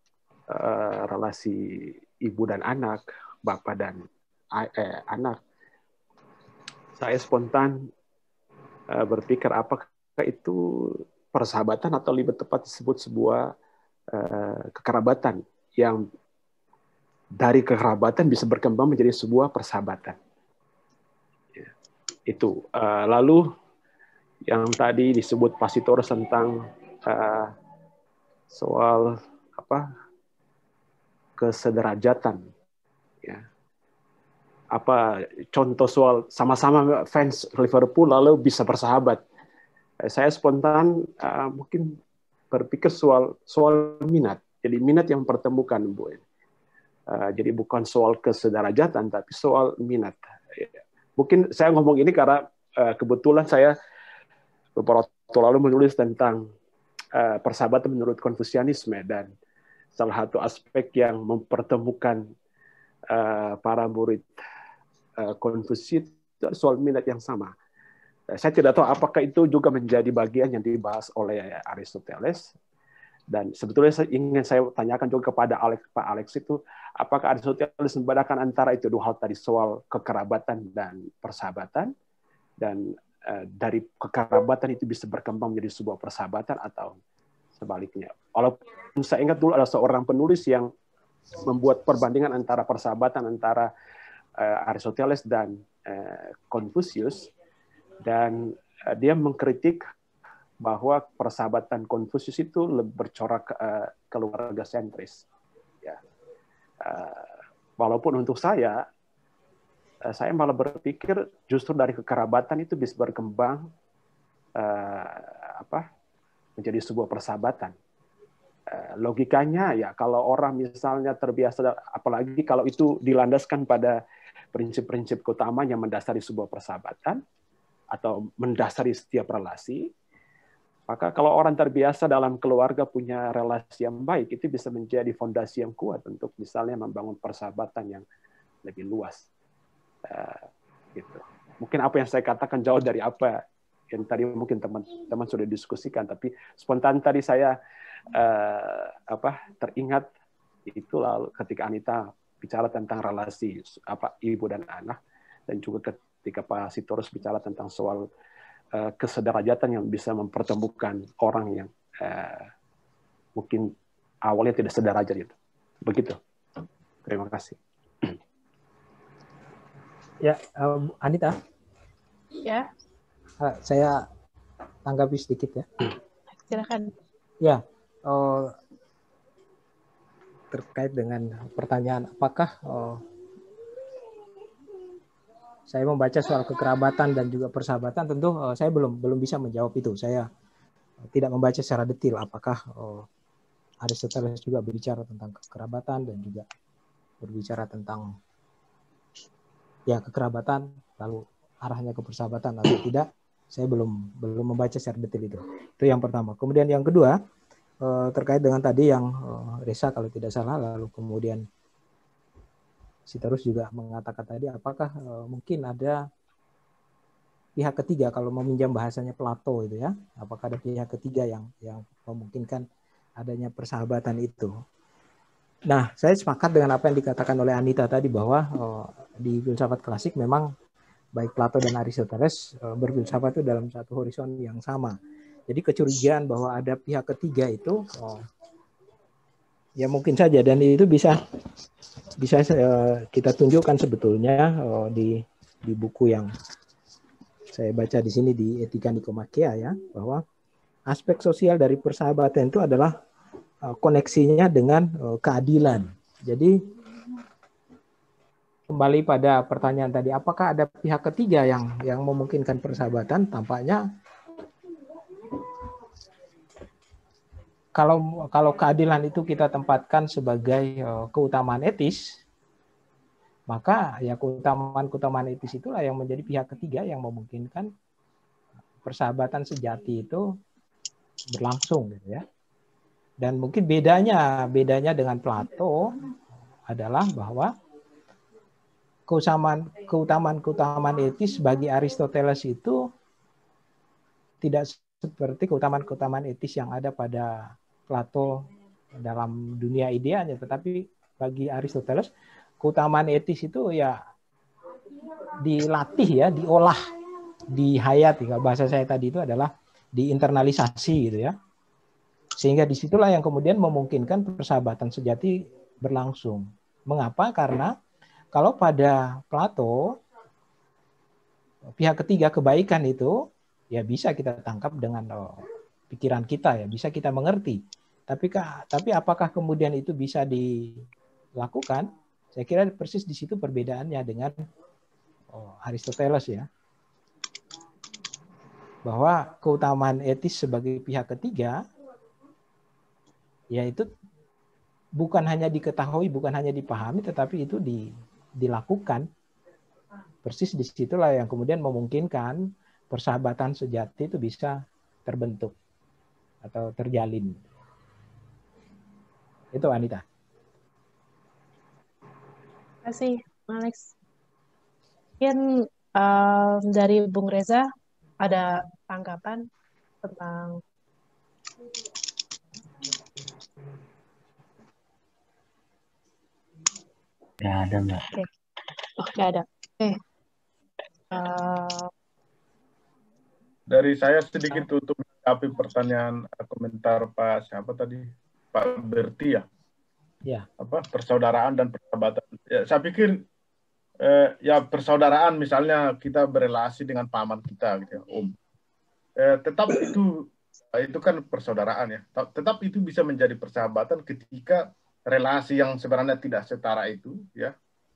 relasi ibu dan anak, bapak dan anak, saya spontan berpikir apakah itu persahabatan atau lebih tepat disebut sebuah kekerabatan yang dari kekerabatan bisa berkembang menjadi sebuah persahabatan. Itu. Lalu yang tadi disebut Pak Sitorus tentang soal kesederajatan, ya. Apa contoh soal sama-sama fans Liverpool lalu bisa bersahabat? Saya spontan mungkin berpikir soal minat. Jadi minat yang mempertemukan, Bu. Jadi bukan soal kesederajatan, tapi soal minat. Mungkin saya ngomong ini karena kebetulan saya beberapa waktu lalu menulis tentang persahabatan menurut Konfusianisme, dan salah satu aspek yang mempertemukan para murid Konfusius soal minat yang sama. Saya tidak tahu apakah itu juga menjadi bagian yang dibahas oleh Aristoteles. Dan sebetulnya ingin saya tanyakan juga kepada Pak Alex itu, apakah Aristoteles membedakan antara itu dua hal tadi, soal kekerabatan dan persahabatan, dan dari kekerabatan itu bisa berkembang menjadi sebuah persahabatan atau sebaliknya. Walaupun saya ingat dulu ada seorang penulis yang membuat perbandingan antara persahabatan antara Aristoteles dan Konfusius, dan dia mengkritik bahwa persahabatan Konfusius itu lebih bercorak keluarga sentris. Ya. Walaupun untuk saya malah berpikir justru dari kekerabatan itu bisa berkembang menjadi sebuah persahabatan. Logikanya ya kalau orang misalnya terbiasa, apalagi kalau itu dilandaskan pada prinsip-prinsip keutamaan yang mendasari sebuah persahabatan atau mendasari setiap relasi, maka kalau orang terbiasa dalam keluarga punya relasi yang baik, itu bisa menjadi fondasi yang kuat untuk misalnya membangun persahabatan yang lebih luas. Gitu. Mungkin apa yang saya katakan jauh dari apa yang tadi mungkin teman-teman sudah diskusikan, tapi spontan tadi saya teringat itu lalu ketika Anita bicara tentang relasi ibu dan anak, dan juga ketika Pak Sitorus bicara tentang soal kesederajatan yang bisa mempertemukan orang yang mungkin awalnya tidak sederajat itu. Begitu. Terima kasih.
Ya, Anita.
Ya.
Saya tanggapi sedikit ya.
Silakan.
Ya, terkait dengan pertanyaan apakah saya membaca soal kekerabatan dan juga persahabatan, tentu saya belum bisa menjawab itu. Saya tidak membaca secara detail apakah Aristoteles juga berbicara tentang kekerabatan dan juga berbicara tentang ya kekerabatan lalu arahnya ke persahabatan atau tidak. Saya belum membaca secara detail itu. Itu yang pertama. Kemudian yang kedua terkait dengan tadi yang Reza kalau tidak salah, lalu kemudian Sitorus juga mengatakan tadi apakah mungkin ada pihak ketiga, kalau meminjam bahasanya Plato itu ya, apakah ada pihak ketiga yang memungkinkan adanya persahabatan itu. Nah, saya sepakat dengan apa yang dikatakan oleh Anita tadi bahwa di filsafat klasik memang baik Plato dan Aristoteles berfilsafat itu dalam satu horizon yang sama. Jadi kecurigaan bahwa ada pihak ketiga itu ya mungkin saja, dan itu bisa kita tunjukkan sebetulnya di buku yang saya baca di sini di Etika Nikomakhea ya, bahwa aspek sosial dari persahabatan itu adalah koneksinya dengan keadilan. Jadi kembali pada pertanyaan tadi, apakah ada pihak ketiga yang memungkinkan persahabatan? Tampaknya kalau keadilan itu kita tempatkan sebagai keutamaan etis, maka ya keutamaan etis itulah yang menjadi pihak ketiga yang memungkinkan persahabatan sejati itu berlangsung gitu ya. Dan mungkin bedanya dengan Plato adalah bahwa keutamaan etis bagi Aristoteles itu tidak seperti keutamaan etis yang ada pada Plato dalam dunia ideanya, tetapi bagi Aristoteles keutamaan etis itu ya dilatih ya, diolah, dihayati. Bahasa saya tadi itu adalah diinternalisasi gitu ya. Sehingga disitulah yang kemudian memungkinkan persahabatan sejati berlangsung. Mengapa? Karena kalau pada Plato, pihak ketiga kebaikan itu ya bisa kita tangkap dengan pikiran kita, ya bisa kita mengerti. Tapi apakah kemudian itu bisa dilakukan? Saya kira persis di situ perbedaannya dengan Aristoteles ya. Bahwa keutamaan etis sebagai pihak ketiga yaitu bukan hanya diketahui, bukan hanya dipahami, tetapi itu dilakukan. Persis disitulah yang kemudian memungkinkan persahabatan sejati itu bisa terbentuk atau terjalin. Itu Anita.
Terima kasih, Alex. Mungkin dari Bung Reza ada tanggapan tentang
Nggak ada, Mbak.
Oke. Oh, nggak ada. Oke.
Dari saya sedikit untuk menanggapi pertanyaan komentar Pak siapa tadi? Pak Berti ya?
Ya.
Apa persaudaraan dan persahabatan. Ya, saya pikir ya persaudaraan misalnya kita berelasi dengan paman kita gitu ya, Om. Tetap itu kan persaudaraan ya. Tetap itu bisa menjadi persahabatan ketika relasi yang sebenarnya tidak setara itu ya.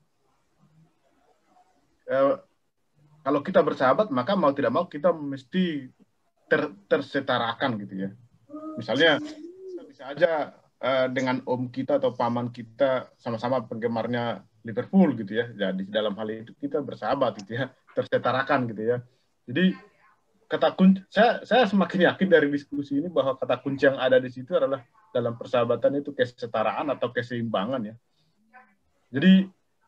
Kalau kita bersahabat maka mau tidak mau kita mesti tersetarakan gitu ya. Misalnya kita bisa aja dengan om kita atau paman kita sama-sama penggemarnya Liverpool gitu ya. Jadi dalam hal itu kita bersahabat gitu ya, tersetarakan gitu ya. Jadi kata kunci saya semakin yakin dari diskusi ini bahwa kata kunci yang ada di situ adalah dalam persahabatan itu kesetaraan atau keseimbangan ya. Jadi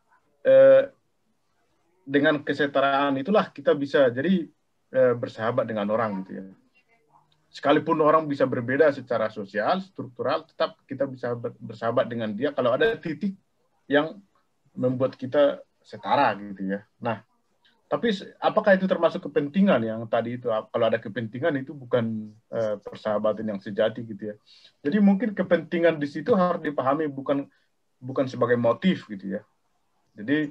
dengan kesetaraan itulah kita bisa jadi bersahabat dengan orang gitu ya. Sekalipun orang bisa berbeda secara sosial, struktural, tetap kita bisa bersahabat dengan dia kalau ada titik yang membuat kita setara gitu ya. Nah, tapi apakah itu termasuk kepentingan yang tadi itu? Kalau ada kepentingan itu bukan persahabatan yang sejati gitu ya. Jadi mungkin kepentingan di situ harus dipahami bukan sebagai motif gitu ya. Jadi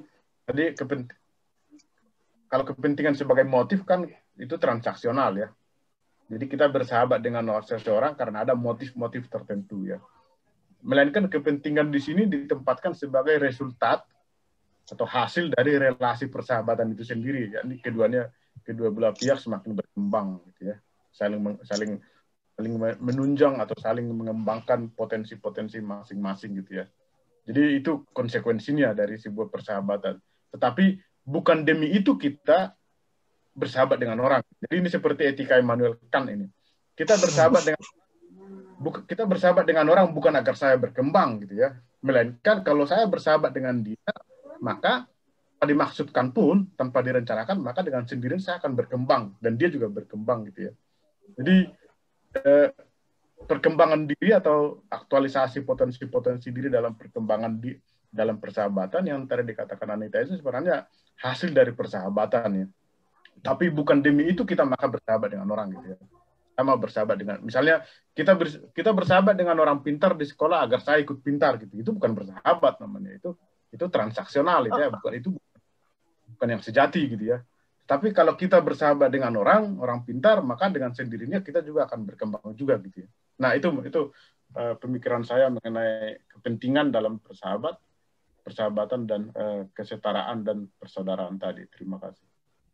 kalau kepentingan sebagai motif kan itu transaksional ya. Jadi kita bersahabat dengan seseorang karena ada motif-motif tertentu ya. Melainkan kepentingan di sini ditempatkan sebagai resultat atau hasil dari relasi persahabatan itu sendiri. Jadi kedua belah pihak semakin berkembang gitu ya. Saling menunjang atau saling mengembangkan potensi-potensi masing-masing gitu ya. Jadi itu konsekuensinya dari sebuah persahabatan. Tetapi bukan demi itu kita bersahabat dengan orang. Jadi ini seperti etika Immanuel Kant ini. Kita bersahabat dengan orang bukan agar saya berkembang gitu ya. Melainkan kalau saya bersahabat dengan dia, maka tanpa dimaksudkan pun, tanpa direncanakan, maka dengan sendirinya saya akan berkembang dan dia juga berkembang gitu ya. Jadi perkembangan diri atau aktualisasi potensi-potensi diri dalam perkembangan dalam persahabatan yang tadi dikatakan Anita itu sebenarnya hasil dari persahabatan ya. Tapi bukan demi itu kita maka bersahabat dengan orang gitu ya. Sama bersahabat dengan, misalnya kita bersahabat dengan orang pintar di sekolah agar saya ikut pintar gitu. Itu bukan bersahabat namanya. Itu transaksional itu ya, bukan yang sejati gitu ya. Tapi kalau kita bersahabat dengan orang pintar, maka dengan sendirinya kita juga akan berkembang juga gitu ya. Nah, itu pemikiran saya mengenai kepentingan dalam persahabatan dan kesetaraan dan persaudaraan tadi. Terima kasih.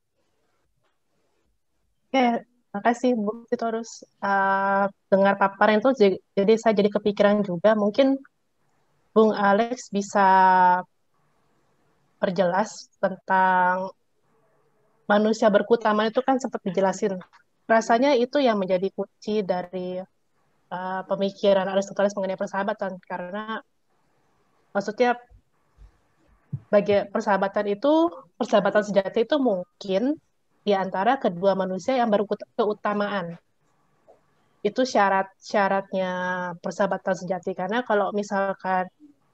Oke, makasih Bu Sitorus. Dengar paparan itu jadi saya jadi kepikiran juga, mungkin Bung Alex bisa perjelas tentang manusia berkeutamaan itu kan sempat dijelasin. Rasanya itu yang menjadi kunci dari pemikiran Aristoteles mengenai persahabatan, karena maksudnya bagi persahabatan sejati itu mungkin di antara kedua manusia yang berkeutamaan. Itu syaratnya persahabatan sejati, karena kalau misalkan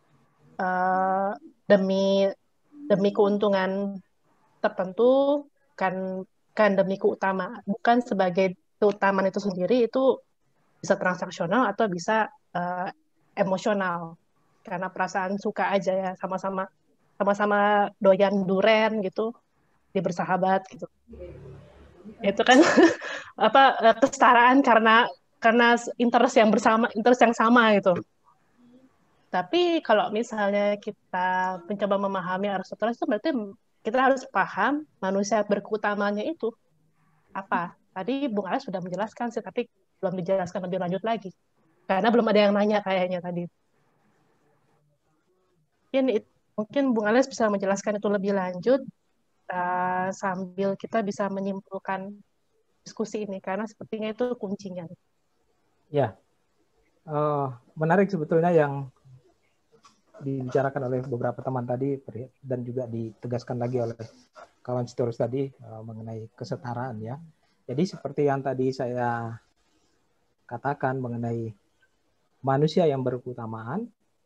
demi keuntungan tertentu kan demi keutamaan, bukan sebagai keutamaan itu sendiri, itu bisa transaksional atau bisa emosional karena perasaan suka aja ya, sama-sama doyan duren gitu, dia bersahabat gitu. Itu kan kesetaraan karena interest yang sama gitu. Tapi kalau misalnya kita mencoba memahami Aristoteles, itu berarti kita harus paham manusia berkeutamaannya itu apa. Tadi Bung Alex sudah menjelaskan sih, tapi belum dijelaskan lebih lanjut lagi. Karena belum ada yang nanya kayaknya tadi. Mungkin Bung Alex bisa menjelaskan itu lebih lanjut sambil kita bisa menyimpulkan diskusi ini, karena sepertinya itu kuncinya.
Ya, menarik sebetulnya yang dibicarakan oleh beberapa teman tadi dan juga ditegaskan lagi oleh kawan Sitorus tadi mengenai kesetaraan ya. Jadi seperti yang tadi saya katakan mengenai manusia yang berkeutamaan,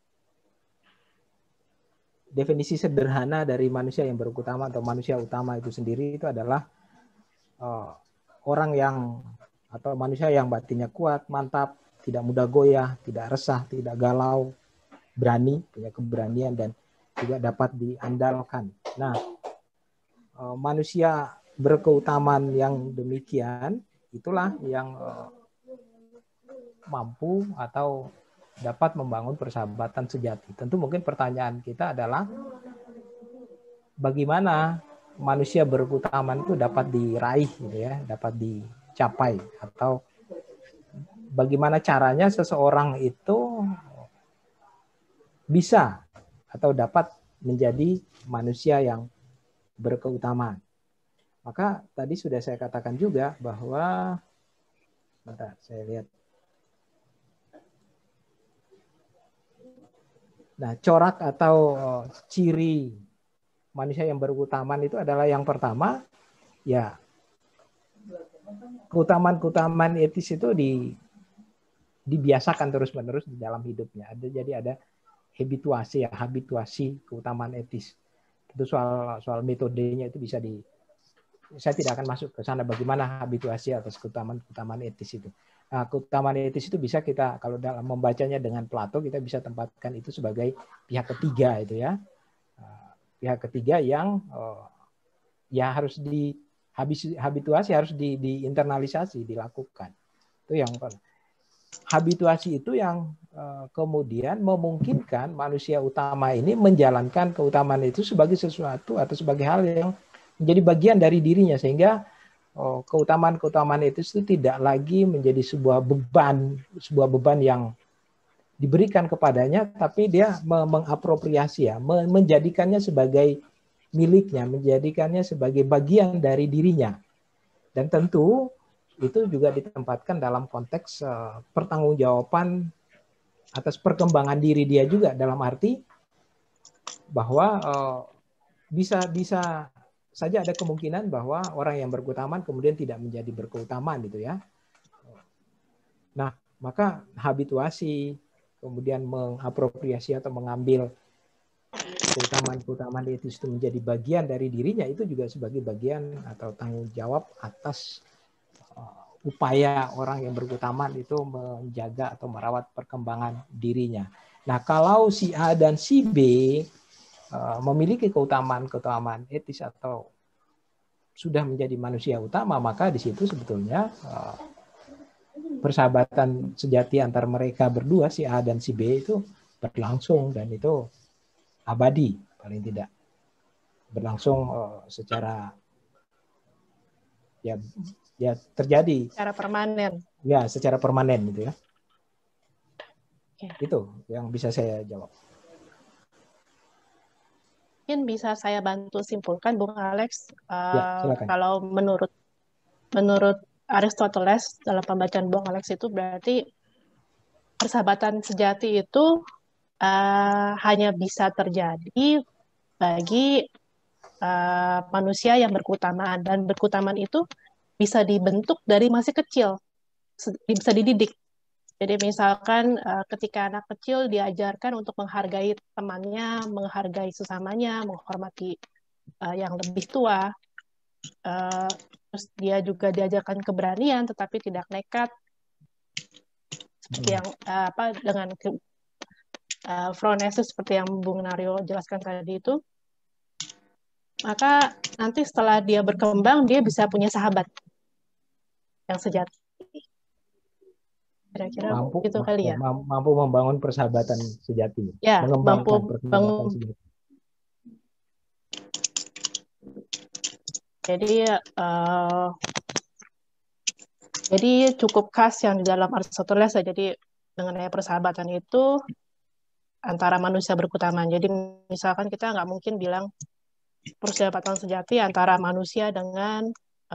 definisi sederhana dari manusia yang berkeutamaan atau manusia utama itu sendiri itu adalah orang yang atau manusia yang batinnya kuat, mantap, tidak mudah goyah, tidak resah, tidak galau, berani, punya keberanian, dan juga dapat diandalkan. Nah, manusia berkeutamaan yang demikian itulah yang mampu atau dapat membangun persahabatan sejati. Tentu mungkin pertanyaan kita adalah bagaimana manusia berkeutamaan itu dapat diraih, gitu ya, dapat dicapai, atau bagaimana caranya seseorang itu bisa atau dapat menjadi manusia yang berkeutamaan. Maka tadi sudah saya katakan juga bahwa, bentar, saya lihat. Nah, corak atau ciri manusia yang berkeutamaan itu adalah yang pertama, ya keutamaan-keutamaan etis itu dibiasakan terus-menerus di dalam hidupnya. Jadi ada habituasi keutamaan etis. Itu soal metodenya itu bisa saya tidak akan masuk ke sana bagaimana habituasi atas keutamaan etis itu. Nah, keutamaan etis itu bisa kita, kalau dalam membacanya dengan Plato, kita bisa tempatkan itu sebagai pihak ketiga itu ya. Pihak ketiga yang ya harus habituasi harus diinternalisasi, dilakukan. Itu yang habituasi itu yang kemudian memungkinkan manusia utama ini menjalankan keutamaan itu sebagai sesuatu atau sebagai hal yang menjadi bagian dari dirinya, sehingga keutamaan-keutamaan itu tidak lagi menjadi sebuah beban yang diberikan kepadanya, tapi dia mengapropriasi ya, menjadikannya sebagai miliknya, menjadikannya sebagai bagian dari dirinya. Dan tentu itu juga ditempatkan dalam konteks pertanggungjawaban atas perkembangan diri dia juga, dalam arti bahwa bisa saja ada kemungkinan bahwa orang yang berkeutamaan kemudian tidak menjadi berkeutamaan gitu ya. Nah, maka habituasi, kemudian mengapropriasi atau mengambil keutamaan etis itu menjadi bagian dari dirinya, itu juga sebagai bagian atau tanggung jawab atas upaya orang yang berkeutamaan itu menjaga atau merawat perkembangan dirinya. Nah, kalau si A dan si B memiliki keutamaan etis atau sudah menjadi manusia utama, maka di situ sebetulnya persahabatan sejati antar mereka berdua, si A dan si B, itu berlangsung, dan itu abadi, paling tidak berlangsung secara ya terjadi
secara permanen.
Ya, secara permanen gitu ya.
Oke.
Itu yang bisa saya jawab.
Mungkin bisa saya bantu simpulkan, Bung Alex.
Silakan.
Kalau menurut Aristoteles dalam pembacaan Bung Alex itu berarti persahabatan sejati itu hanya bisa terjadi bagi manusia yang berkeutamaan, dan berkeutamaan itu bisa dibentuk dari masih kecil, bisa dididik. Jadi misalkan ketika anak kecil diajarkan untuk menghargai temannya, menghargai sesamanya, menghormati yang lebih tua, terus dia juga diajarkan keberanian tetapi tidak nekat, seperti yang dengan phronesis seperti yang Bung Naryo jelaskan tadi itu, maka nanti setelah dia berkembang dia bisa punya sahabat yang sejati. Kira-kira itu kali ya.
Mampu membangun persahabatan sejati.
Ya,
mengembangkan
mampu
persahabatan sejati.
Jadi cukup khas yang di dalam Aristoteles ya. Jadi mengenai persahabatan itu antara manusia berkeutamaan. Jadi misalkan kita nggak mungkin bilang persahabatan sejati antara manusia dengan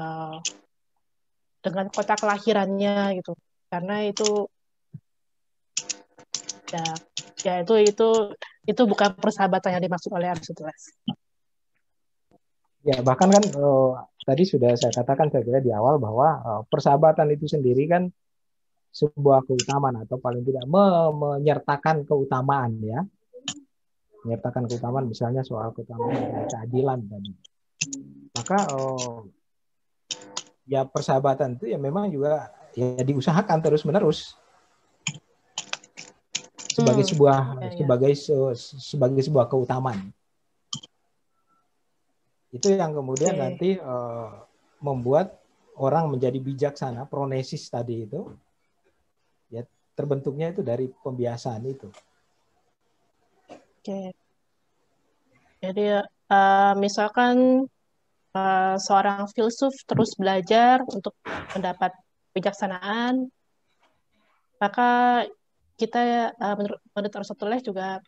kota kelahirannya gitu, karena itu ya itu bukan persahabatan yang dimaksud oleh Aristoteles.
Ya, bahkan kan tadi sudah saya katakan, saya kira di awal, bahwa persahabatan itu sendiri kan sebuah keutamaan, atau paling tidak menyertakan keutamaan, ya. Menyertakan keutamaan, misalnya soal keutamaan keadilan tadi. Maka ya persahabatan itu ya memang juga ya diusahakan terus-menerus sebagai sebuah keutamaan. Itu yang kemudian nanti membuat orang menjadi bijaksana. Phronesis tadi itu ya terbentuknya itu dari pembiasaan itu.
Oke. Jadi misalkan seorang filsuf terus belajar untuk mendapat kebijaksanaan, maka kita menurut Aristoteles juga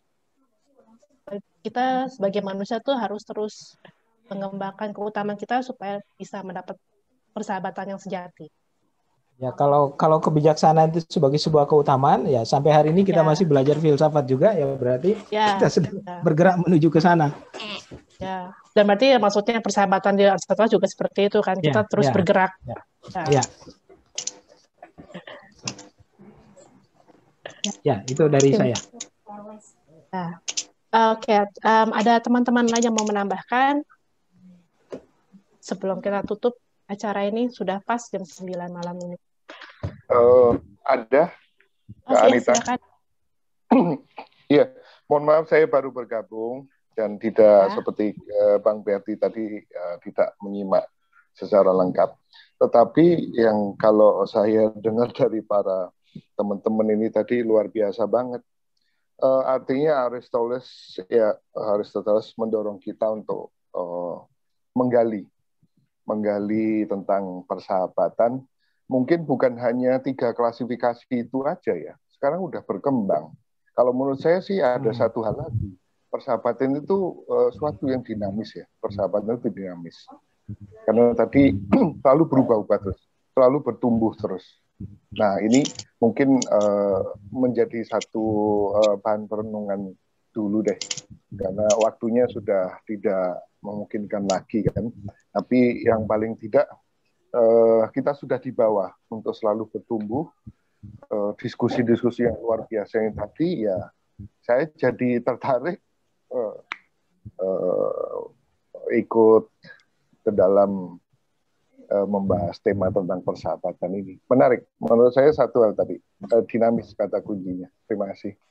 kita sebagai manusia tuh harus terus mengembangkan keutamaan kita supaya bisa mendapat persahabatan yang sejati.
Ya, kalau kebijaksanaan itu sebagai sebuah keutamaan, ya sampai hari ini kita masih belajar filsafat juga, ya berarti kita sedang bergerak menuju ke sana.
Ya, dan berarti maksudnya persahabatan di Aristoteles juga seperti itu kan, kita terus bergerak.
Ya, itu dari saya.
Nah, oke, ada teman-teman lain yang mau menambahkan? Sebelum kita tutup acara ini, sudah pas jam 9 malam ini.
Ada, Kak Anita. Iya, mohon maaf saya baru bergabung dan tidak seperti Bang Berti tadi tidak menyimak secara lengkap. Tetapi yang kalau saya dengar dari para teman-teman ini tadi luar biasa banget. Artinya Aristoteles mendorong kita untuk menggali tentang persahabatan. Mungkin bukan hanya 3 klasifikasi itu aja ya. Sekarang udah berkembang. Kalau menurut saya sih ada satu hal lagi. Persahabatan itu suatu yang dinamis ya. Persahabatan itu dinamis. Karena tadi selalu berubah-ubah terus, selalu bertumbuh terus. Nah ini mungkin menjadi satu bahan perenungan dulu deh. Karena waktunya sudah tidak memungkinkan lagi kan. Tapi yang paling tidak kita sudah di bawah untuk selalu bertumbuh, diskusi-diskusi yang luar biasa yang tadi, ya saya jadi tertarik ikut ke dalam membahas tema tentang persahabatan ini. Menarik. Menurut saya satu hal tadi, dinamis kata kuncinya. Terima kasih.